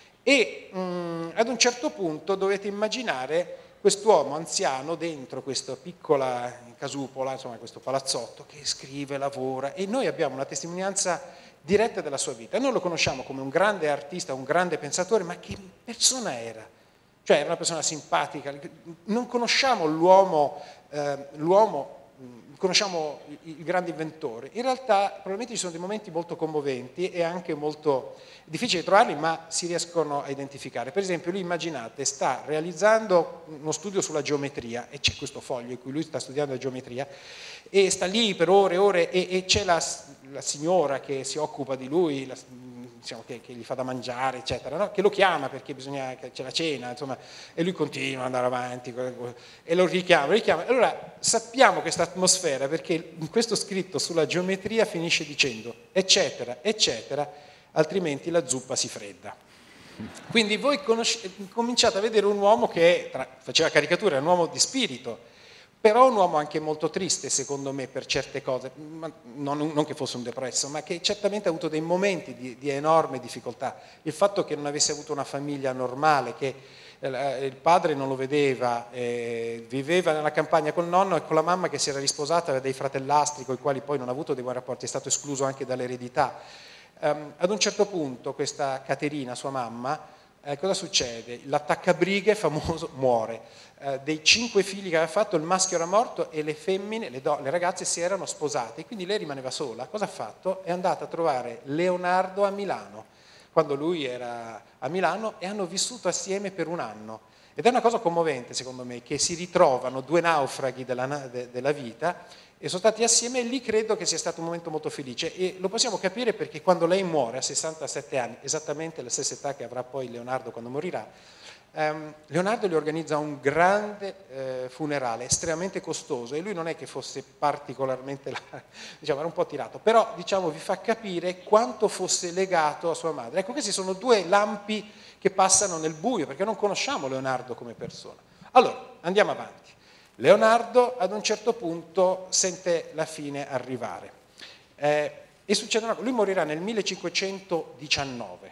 E um, ad un certo punto dovete immaginare quest'uomo anziano dentro questa piccola casupola, insomma questo palazzotto, che scrive, lavora, e noi abbiamo una testimonianza diretta della sua vita. Noi lo conosciamo come un grande artista, un grande pensatore, ma che persona era? Cioè era una persona simpatica, non conosciamo l'uomo, eh, l'uomo conosciamo il grande inventore. In realtà probabilmente ci sono dei momenti molto commoventi e anche molto difficili da trovarli, ma si riescono a identificare. Per esempio lui, immaginate, sta realizzando uno studio sulla geometria, e c'è questo foglio in cui lui sta studiando la geometria, e sta lì per ore e ore, e, e c'è la, la signora che si occupa di lui, la, diciamo, che, che gli fa da mangiare, eccetera, no? Che lo chiama perché bisogna, che c'è la cena, insomma, e lui continua ad andare avanti, e lo richiama, lo richiama. Allora sappiamo questa atmosfera perché in questo scritto sulla geometria finisce dicendo eccetera, eccetera, altrimenti la zuppa si fredda. Quindi voi cominciate a vedere un uomo che tra, faceva caricature, era un uomo di spirito, però un uomo anche molto triste secondo me per certe cose, ma non, non che fosse un depresso, ma che certamente ha avuto dei momenti di, di enorme difficoltà. Il fatto che non avesse avuto una famiglia normale, che eh, il padre non lo vedeva, eh, viveva nella campagna col nonno e con la mamma che si era risposata, aveva dei fratellastri con i quali poi non ha avuto dei buoni rapporti, è stato escluso anche dall'eredità. Um, ad un certo punto questa Caterina, sua mamma, eh, cosa succede? L'attaccabrighe famoso muore. Eh, dei cinque figli che aveva fatto, il maschio era morto e le femmine, le, do, le ragazze si erano sposate, quindi lei rimaneva sola. Cosa ha fatto? È andata a trovare Leonardo a Milano, quando lui era a Milano, e hanno vissuto assieme per un anno. Ed è una cosa commovente secondo me, che si ritrovano due naufraghi della, de, della vita e sono stati assieme, e lì credo che sia stato un momento molto felice, e lo possiamo capire perché quando lei muore a sessantasette anni, esattamente la stessa età che avrà poi Leonardo quando morirà, ehm, Leonardo gli organizza un grande eh, funerale, estremamente costoso, e lui non è che fosse particolarmente, diciamo, era un po' tirato, però diciamo vi fa capire quanto fosse legato a sua madre. Ecco, questi sono due lampi che passano nel buio, perché non conosciamo Leonardo come persona. Allora, andiamo avanti. Leonardo ad un certo punto sente la fine arrivare eh, e succede una cosa, lui morirà nel millecinquecentodiciannove.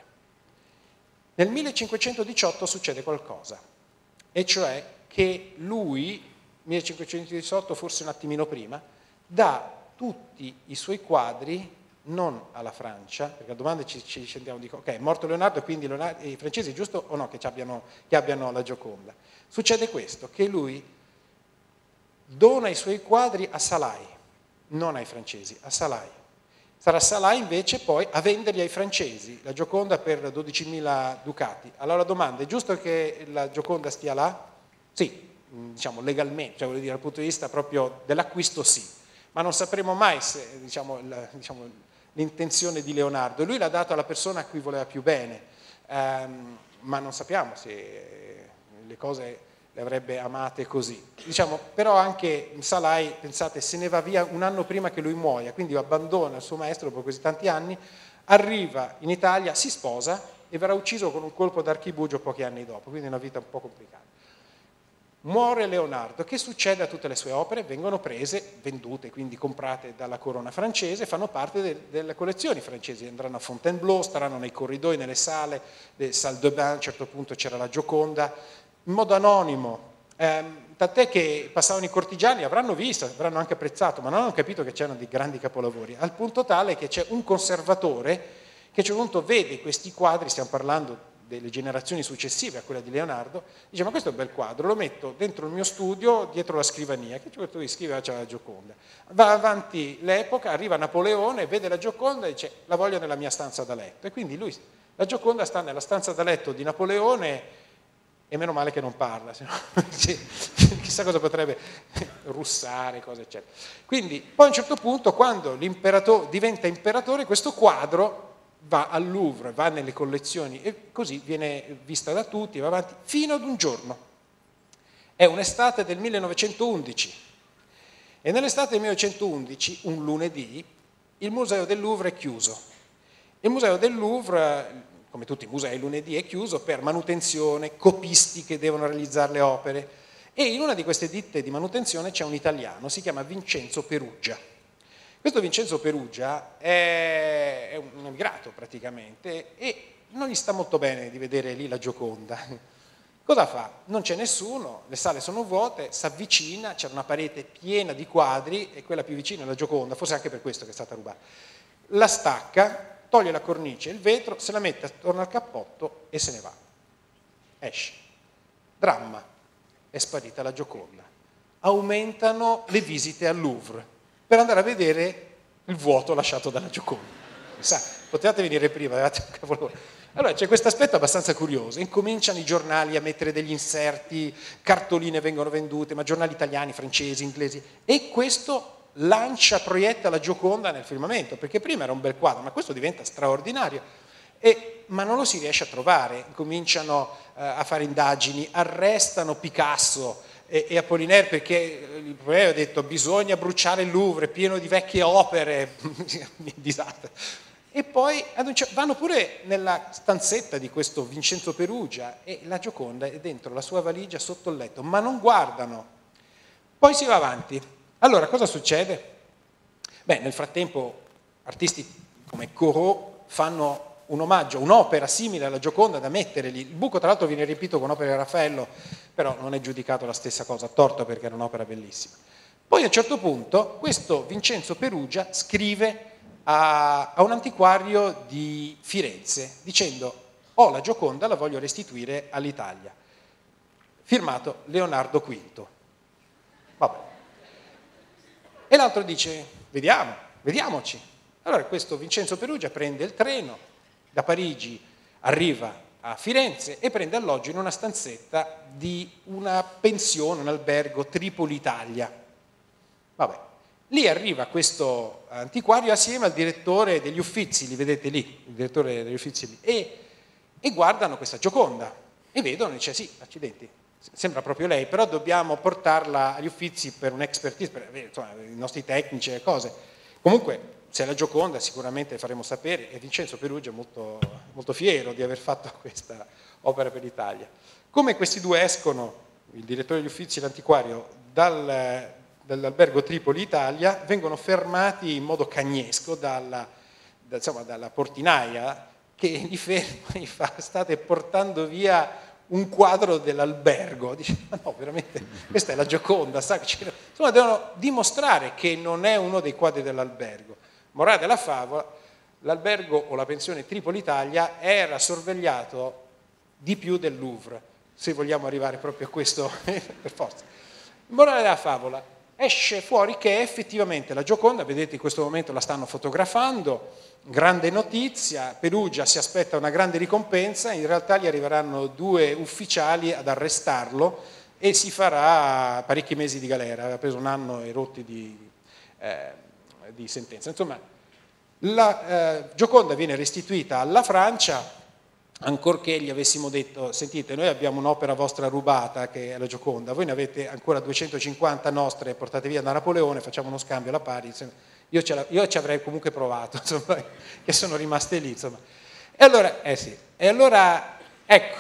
Nel millecinquecentodiciotto succede qualcosa, e cioè che lui, millecinquecentodiciotto forse un attimino prima, dà tutti i suoi quadri non alla Francia, perché a domande ci, ci sentiamo, dico, ok, è morto Leonardo e quindi Leonardo, i francesi, giusto o no, che abbiano, che abbiano la Gioconda. Succede questo, che lui dona i suoi quadri a Salai, non ai francesi, a Salai. Sarà Salai invece poi a venderli ai francesi, la Gioconda per dodicimila ducati. Allora la domanda, è giusto che la Gioconda stia là? Sì, diciamo legalmente, cioè voglio dire dal punto di vista proprio dell'acquisto sì, ma non sapremo mai se, diciamo, la, diciamo, l'intenzione di Leonardo. Lui l'ha dato alla persona a cui voleva più bene, ehm, ma non sappiamo se le cose le avrebbe amate così. Diciamo, però anche Salai, pensate, se ne va via un anno prima che lui muoia, quindi abbandona il suo maestro dopo così tanti anni, arriva in Italia, si sposa e verrà ucciso con un colpo d'archibugio pochi anni dopo, quindi è una vita un po' complicata. muore Leonardo. Che succede a tutte le sue opere? Vengono prese, vendute, quindi comprate dalla corona francese, fanno parte de, delle collezioni francesi, andranno a Fontainebleau, staranno nei corridoi, nelle sale, le salle de bain, a un certo punto c'era la Gioconda, in modo anonimo, ehm, tant'è che passavano i cortigiani, avranno visto, avranno anche apprezzato, ma non hanno capito che c'erano dei grandi capolavori, al punto tale che c'è un conservatore che a un certo punto vede questi quadri, stiamo parlando delle generazioni successive a quella di Leonardo, dice: ma questo è un bel quadro, lo metto dentro il mio studio, dietro la scrivania, che certo di scrivere c'è la Gioconda. Va avanti l'epoca, arriva Napoleone, vede la Gioconda e dice: la voglio nella mia stanza da letto. E quindi lui, la Gioconda sta nella stanza da letto di Napoleone, e meno male che non parla, se no chissà cosa potrebbe russare, cose eccetera. Quindi poi a un certo punto, quando l'imperatore diventa imperatore, questo quadro va al Louvre, va nelle collezioni e così viene vista da tutti, va avanti fino ad un giorno. È un'estate del millenovecentoundici e nell'estate del millenovecentoundici, un lunedì, il museo del Louvre è chiuso. Il museo del Louvre, come tutti i musei lunedì, è chiuso per manutenzione, copisti che devono realizzare le opere, e in una di queste ditte di manutenzione c'è un italiano, si chiama Vincenzo Perugia. Questo Vincenzo Perugia è un emigrato praticamente e non gli sta molto bene di vedere lì la Gioconda. Cosa fa? Non c'è nessuno, le sale sono vuote, si avvicina, c'è una parete piena di quadri e quella più vicina è la Gioconda, forse anche per questo che è stata rubata. La stacca, toglie la cornice, il vetro, se la mette attorno al cappotto e se ne va. Esce. Dramma, è sparita la Gioconda. Aumentano le visite al Louvre per andare a vedere il vuoto lasciato dalla Gioconda. Sa, potevate venire prima, avevate un capolavoro. Allora c'è questo aspetto abbastanza curioso, incominciano i giornali a mettere degli inserti, cartoline vengono vendute, ma giornali italiani, francesi, inglesi, e questo lancia, proietta la Gioconda nel firmamento, perché prima era un bel quadro, ma questo diventa straordinario, e, ma non lo si riesce a trovare, cominciano eh, a fare indagini, arrestano Picasso e, e Apollinaire perché il problema ha detto: bisogna bruciare il Louvre, pieno di vecchie opere, disastro. E poi vanno pure nella stanzetta di questo Vincenzo Perugia e la Gioconda è dentro la sua valigia sotto il letto, ma non guardano. Poi si va avanti. Allora cosa succede? Beh, nel frattempo artisti come Corot fanno un omaggio, un'opera simile alla Gioconda da mettere lì. Il buco tra l'altro viene riempito con opere di Raffaello, però non è giudicato la stessa cosa, torto, perché era un'opera bellissima. Poi a un certo punto questo Vincenzo Perugia scrive a, a un antiquario di Firenze dicendo: ho la Gioconda, la voglio restituire all'Italia. Firmato Leonardo quinto. Vabbè. E l'altro dice: vediamo, vediamoci. Allora questo Vincenzo Perugia prende il treno, da Parigi arriva a Firenze e prende alloggio in una stanzetta di una pensione, un albergo, Tripoli Italia. Vabbè, lì arriva questo antiquario assieme al direttore degli Uffizi, li vedete lì, il direttore degli Uffizi lì, e, e guardano questa Gioconda e vedono e dice: sì, accidenti, sembra proprio lei, però dobbiamo portarla agli Uffizi per un'expertise, per insomma, i nostri tecnici e cose. Comunque, se è la Gioconda sicuramente faremo sapere, e Vincenzo Perugia è molto, molto fiero di aver fatto questa opera per l'Italia. Come questi due escono, il direttore degli Uffizi e l'antiquario, dal, dall'albergo Tripoli Italia, vengono fermati in modo cagnesco dalla, da, insomma, dalla portinaia che li ferma e fa: state portando via un quadro dell'albergo. Dice: ma no, veramente, questa è la Gioconda, sa che insomma, devono dimostrare che non è uno dei quadri dell'albergo. Morale della favola, l'albergo o la pensione Tripoli Italia era sorvegliato di più del Louvre, se vogliamo arrivare proprio a questo, per forza. Morale della favola, esce fuori che effettivamente la Gioconda, vedete in questo momento la stanno fotografando, grande notizia, Perugia si aspetta una grande ricompensa, in realtà gli arriveranno due ufficiali ad arrestarlo e si farà parecchi mesi di galera, aveva preso un anno e rotti di... Eh, di sentenza. Insomma, la eh, Gioconda viene restituita alla Francia, ancorché gli avessimo detto: sentite, noi abbiamo un'opera vostra rubata che è la Gioconda, voi ne avete ancora duecentocinquanta nostre portate via da Napoleone, facciamo uno scambio alla pari. Io, ce la, io ci avrei comunque provato, insomma, che sono rimaste lì, insomma. E allora, eh sì, e allora ecco,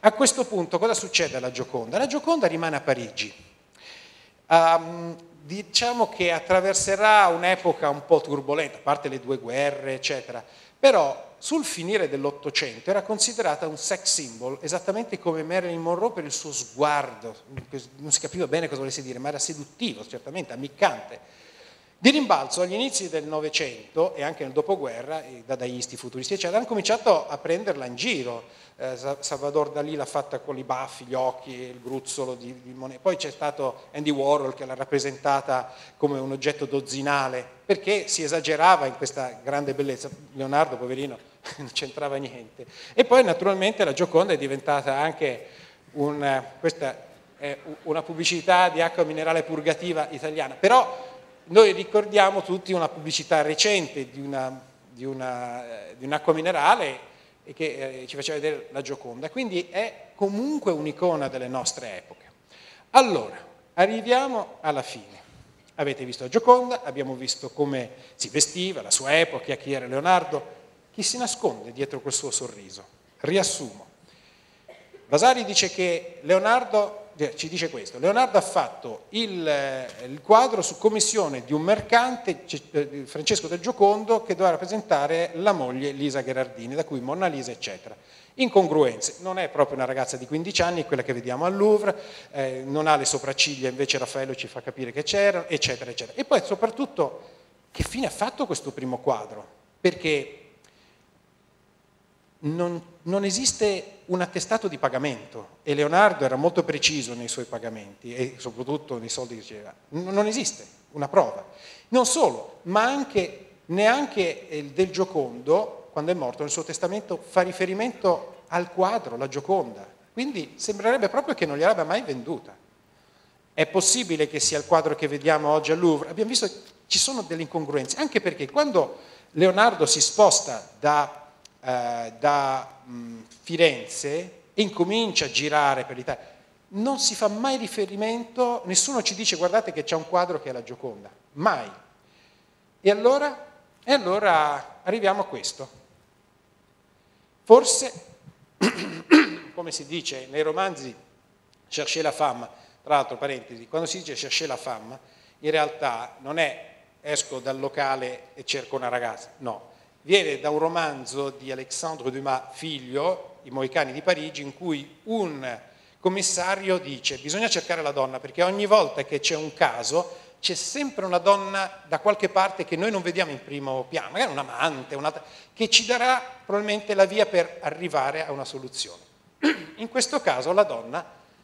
A questo punto cosa succede alla Gioconda? La Gioconda rimane a Parigi. Um, diciamo che attraverserà un'epoca un po' turbolenta, a parte le due guerre, eccetera, però sul finire dell'Ottocento era considerata un sex symbol, esattamente come Marilyn Monroe per il suo sguardo, non si capiva bene cosa volesse dire, ma era seduttivo, certamente, ammiccante. Di rimbalzo, agli inizi del Novecento e anche nel dopoguerra, i dadaisti, futuristi, eccetera, hanno cominciato a prenderla in giro. Eh, Salvador Dalì l'ha fatta con i baffi, gli occhi, il gruzzolo di, di moneta. Poi c'è stato Andy Warhol che l'ha rappresentata come un oggetto dozzinale, perché si esagerava in questa grande bellezza. Leonardo, poverino, non c'entrava niente. E poi naturalmente la Gioconda è diventata anche un, questa è una pubblicità di acqua minerale purgativa italiana. Però noi ricordiamo tutti una pubblicità recente di, una, di, una, di un'acqua minerale che eh, ci faceva vedere la Gioconda, quindi è comunque un'icona delle nostre epoche. Allora, arriviamo alla fine. Avete visto la Gioconda, abbiamo visto come si vestiva, la sua epoca, chi era Leonardo, chi si nasconde dietro quel suo sorriso. Riassumo. Vasari dice che Leonardo, ci dice questo, Leonardo ha fatto il, il quadro su commissione di un mercante, Francesco del Giocondo, che doveva rappresentare la moglie Lisa Gherardini, da cui Monna Lisa, eccetera. Incongruenze, non è proprio una ragazza di quindici anni, quella che vediamo al Louvre, eh, non ha le sopracciglia, invece Raffaello ci fa capire che c'erano, eccetera, eccetera. E poi soprattutto, che fine ha fatto questo primo quadro? Perché Non, non esiste un attestato di pagamento e Leonardo era molto preciso nei suoi pagamenti e soprattutto nei soldi che riceveva. Non esiste una prova. Non solo, ma anche neanche il del Giocondo, quando è morto nel suo testamento, fa riferimento al quadro, la Gioconda. Quindi sembrerebbe proprio che non gliel'abbia mai venduta. È possibile che sia il quadro che vediamo oggi al Louvre? Abbiamo visto che ci sono delle incongruenze, anche perché quando Leonardo si sposta da Uh, da um, Firenze e incomincia a girare per l'Italia, non si fa mai riferimento, nessuno ci dice guardate che c'è un quadro che è la Gioconda, mai. E allora, e allora arriviamo a questo. Forse, come si dice nei romanzi, chercher la femme, tra l'altro parentesi, quando si dice chercher la femme, in realtà non è esco dal locale e cerco una ragazza, no. Viene da un romanzo di Alexandre Dumas figlio, I Mohicani di Parigi, in cui un commissario dice bisogna cercare la donna perché ogni volta che c'è un caso c'è sempre una donna da qualche parte che noi non vediamo in primo piano, magari un amante, un'altra, che ci darà probabilmente la via per arrivare a una soluzione. In questo caso la donna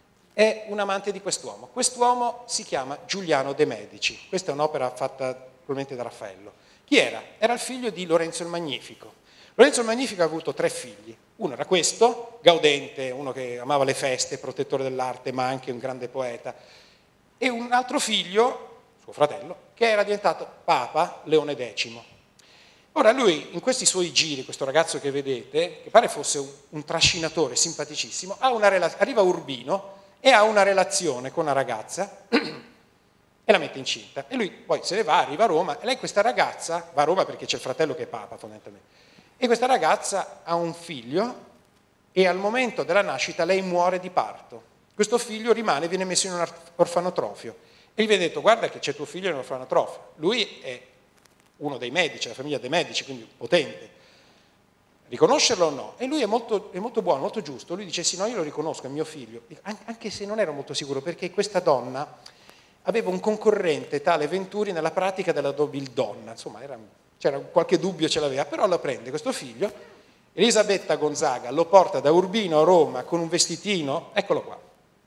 è un amante di quest'uomo. Quest'uomo si chiama Giuliano de' Medici. Questa è un'opera fatta probabilmente da Raffaello. Chi era? Era il figlio di Lorenzo il Magnifico. Lorenzo il Magnifico ha avuto tre figli. Uno era questo, Gaudente, uno che amava le feste, protettore dell'arte, ma anche un grande poeta. E un altro figlio, suo fratello, che era diventato Papa Leone decimo. Ora lui, in questi suoi giri, questo ragazzo che vedete, che pare fosse un, un trascinatore simpaticissimo, ha una rela- arriva a Urbino e ha una relazione con una ragazza e la mette incinta. E lui poi se ne va, arriva a Roma, e lei questa ragazza, va a Roma perché c'è il fratello che è Papa fondamentalmente, e questa ragazza ha un figlio e al momento della nascita lei muore di parto. Questo figlio rimane, viene messo in un orfanotrofio. E gli viene detto, guarda che c'è tuo figlio in un orfanotrofio. Lui è uno dei medici, la famiglia dei medici, quindi potente. Riconoscerlo o no? E lui è molto, è molto buono, molto giusto. Lui dice, sì, no, io lo riconosco, è mio figlio. Anche se non ero molto sicuro, perché questa donna aveva un concorrente, tale Venturi, nella pratica della nobildonna, insomma era, c'era qualche dubbio, ce l'aveva, però lo prende questo figlio, Elisabetta Gonzaga lo porta da Urbino a Roma con un vestitino, eccolo qua.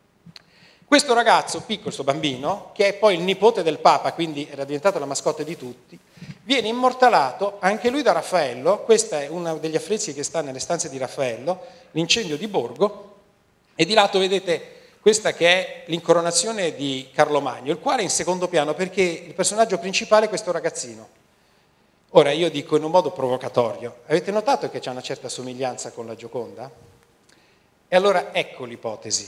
Questo ragazzo, piccolo, questo bambino, che è poi il nipote del Papa, quindi era diventato la mascotte di tutti, viene immortalato anche lui da Raffaello. Questo è uno degli affreschi che sta nelle stanze di Raffaello, l'incendio di Borgo, e di lato vedete questa che è l'incoronazione di Carlo Magno, il quale è in secondo piano perché il personaggio principale è questo ragazzino. Ora io dico in un modo provocatorio, avete notato che c'è una certa somiglianza con la Gioconda? E allora ecco l'ipotesi.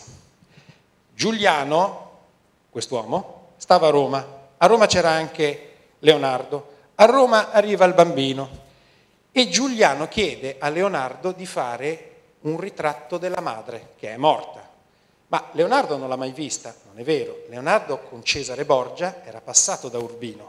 Giuliano, quest'uomo, stava a Roma, a Roma c'era anche Leonardo, a Roma arriva il bambino e Giuliano chiede a Leonardo di fare un ritratto della madre che è morta. Ma Leonardo non l'ha mai vista, non è vero. Leonardo con Cesare Borgia era passato da Urbino,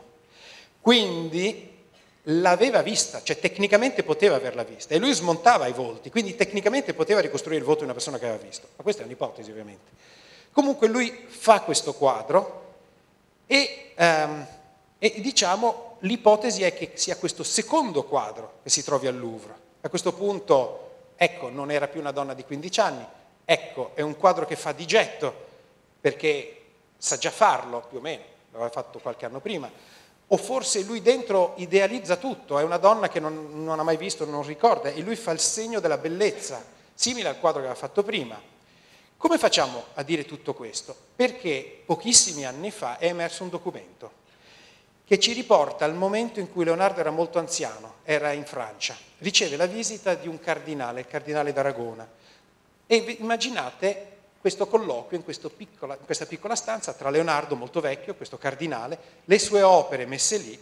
quindi l'aveva vista, cioè tecnicamente poteva averla vista, e lui smontava i volti, quindi tecnicamente poteva ricostruire il volto di una persona che aveva visto, ma questa è un'ipotesi ovviamente. Comunque lui fa questo quadro e, um, e diciamo l'ipotesi è che sia questo secondo quadro che si trovi al Louvre. A questo punto, ecco, non era più una donna di quindici anni, ecco, è un quadro che fa di getto, perché sa già farlo, più o meno, l'aveva fatto qualche anno prima. O forse lui dentro idealizza tutto, è una donna che non, non ha mai visto, non ricorda, e lui fa il segno della bellezza, simile al quadro che aveva fatto prima. Come facciamo a dire tutto questo? Perché pochissimi anni fa è emerso un documento che ci riporta al momento in cui Leonardo era molto anziano, era in Francia, riceve la visita di un cardinale, il cardinale d'Aragona, e immaginate questo colloquio in, questo piccola, in questa piccola stanza tra Leonardo, molto vecchio, questo cardinale, le sue opere messe lì,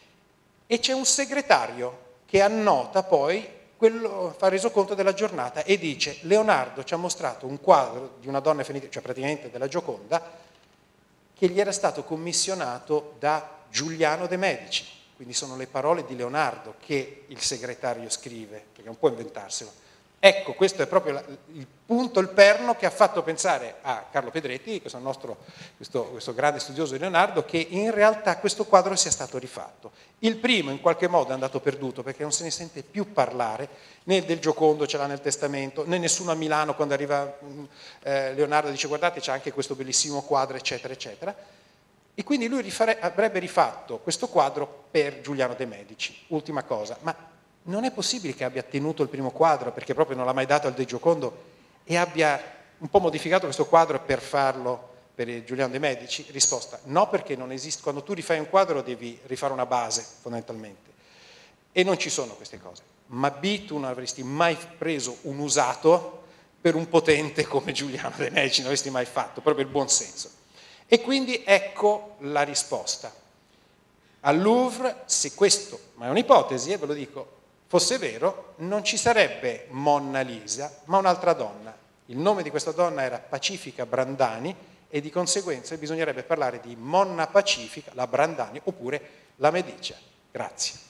e c'è un segretario che annota poi, quello, fa resoconto della giornata e dice: Leonardo ci ha mostrato un quadro di una donna fenitica, cioè praticamente della Gioconda, che gli era stato commissionato da Giuliano de' Medici. Quindi sono le parole di Leonardo che il segretario scrive, perché non può inventarselo. Ecco, questo è proprio la, il punto, il perno che ha fatto pensare a Carlo Pedretti, questo, nostro, questo, questo grande studioso di Leonardo, che in realtà questo quadro sia stato rifatto. Il primo in qualche modo è andato perduto perché non se ne sente più parlare, né del Giocondo ce l'ha nel testamento, né nessuno a Milano quando arriva eh, Leonardo dice guardate c'è anche questo bellissimo quadro eccetera eccetera, e quindi lui rifare, avrebbe rifatto questo quadro per Giuliano de' Medici. Ultima cosa, ma non è possibile che abbia tenuto il primo quadro perché proprio non l'ha mai dato al De Giocondo e abbia un po' modificato questo quadro per farlo per Giuliano de' Medici? Risposta: no, perché non esiste. Quando tu rifai un quadro devi rifare una base fondamentalmente e non ci sono queste cose. Ma B, tu non avresti mai preso un usato per un potente come Giuliano de' Medici, non avresti mai fatto, proprio il buon senso. E quindi ecco la risposta. Al Louvre, se questo, ma è un'ipotesi, eh, ve lo dico, fosse vero, non ci sarebbe Monna Lisa, ma un'altra donna. Il nome di questa donna era Pacifica Brandani e di conseguenza bisognerebbe parlare di Monna Pacifica, la Brandani, oppure la Medicea. Grazie.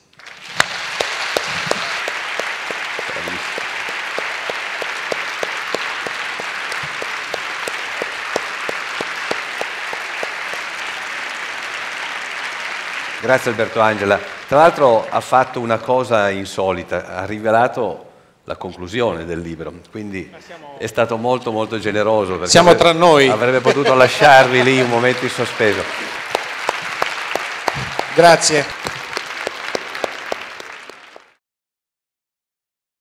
Grazie Alberto Angela. Tra l'altro ha fatto una cosa insolita, ha rivelato la conclusione del libro, quindi siamo... è stato molto molto generoso. Perché siamo tra noi. Avrebbe potuto lasciarvi lì un momento in sospeso. Grazie.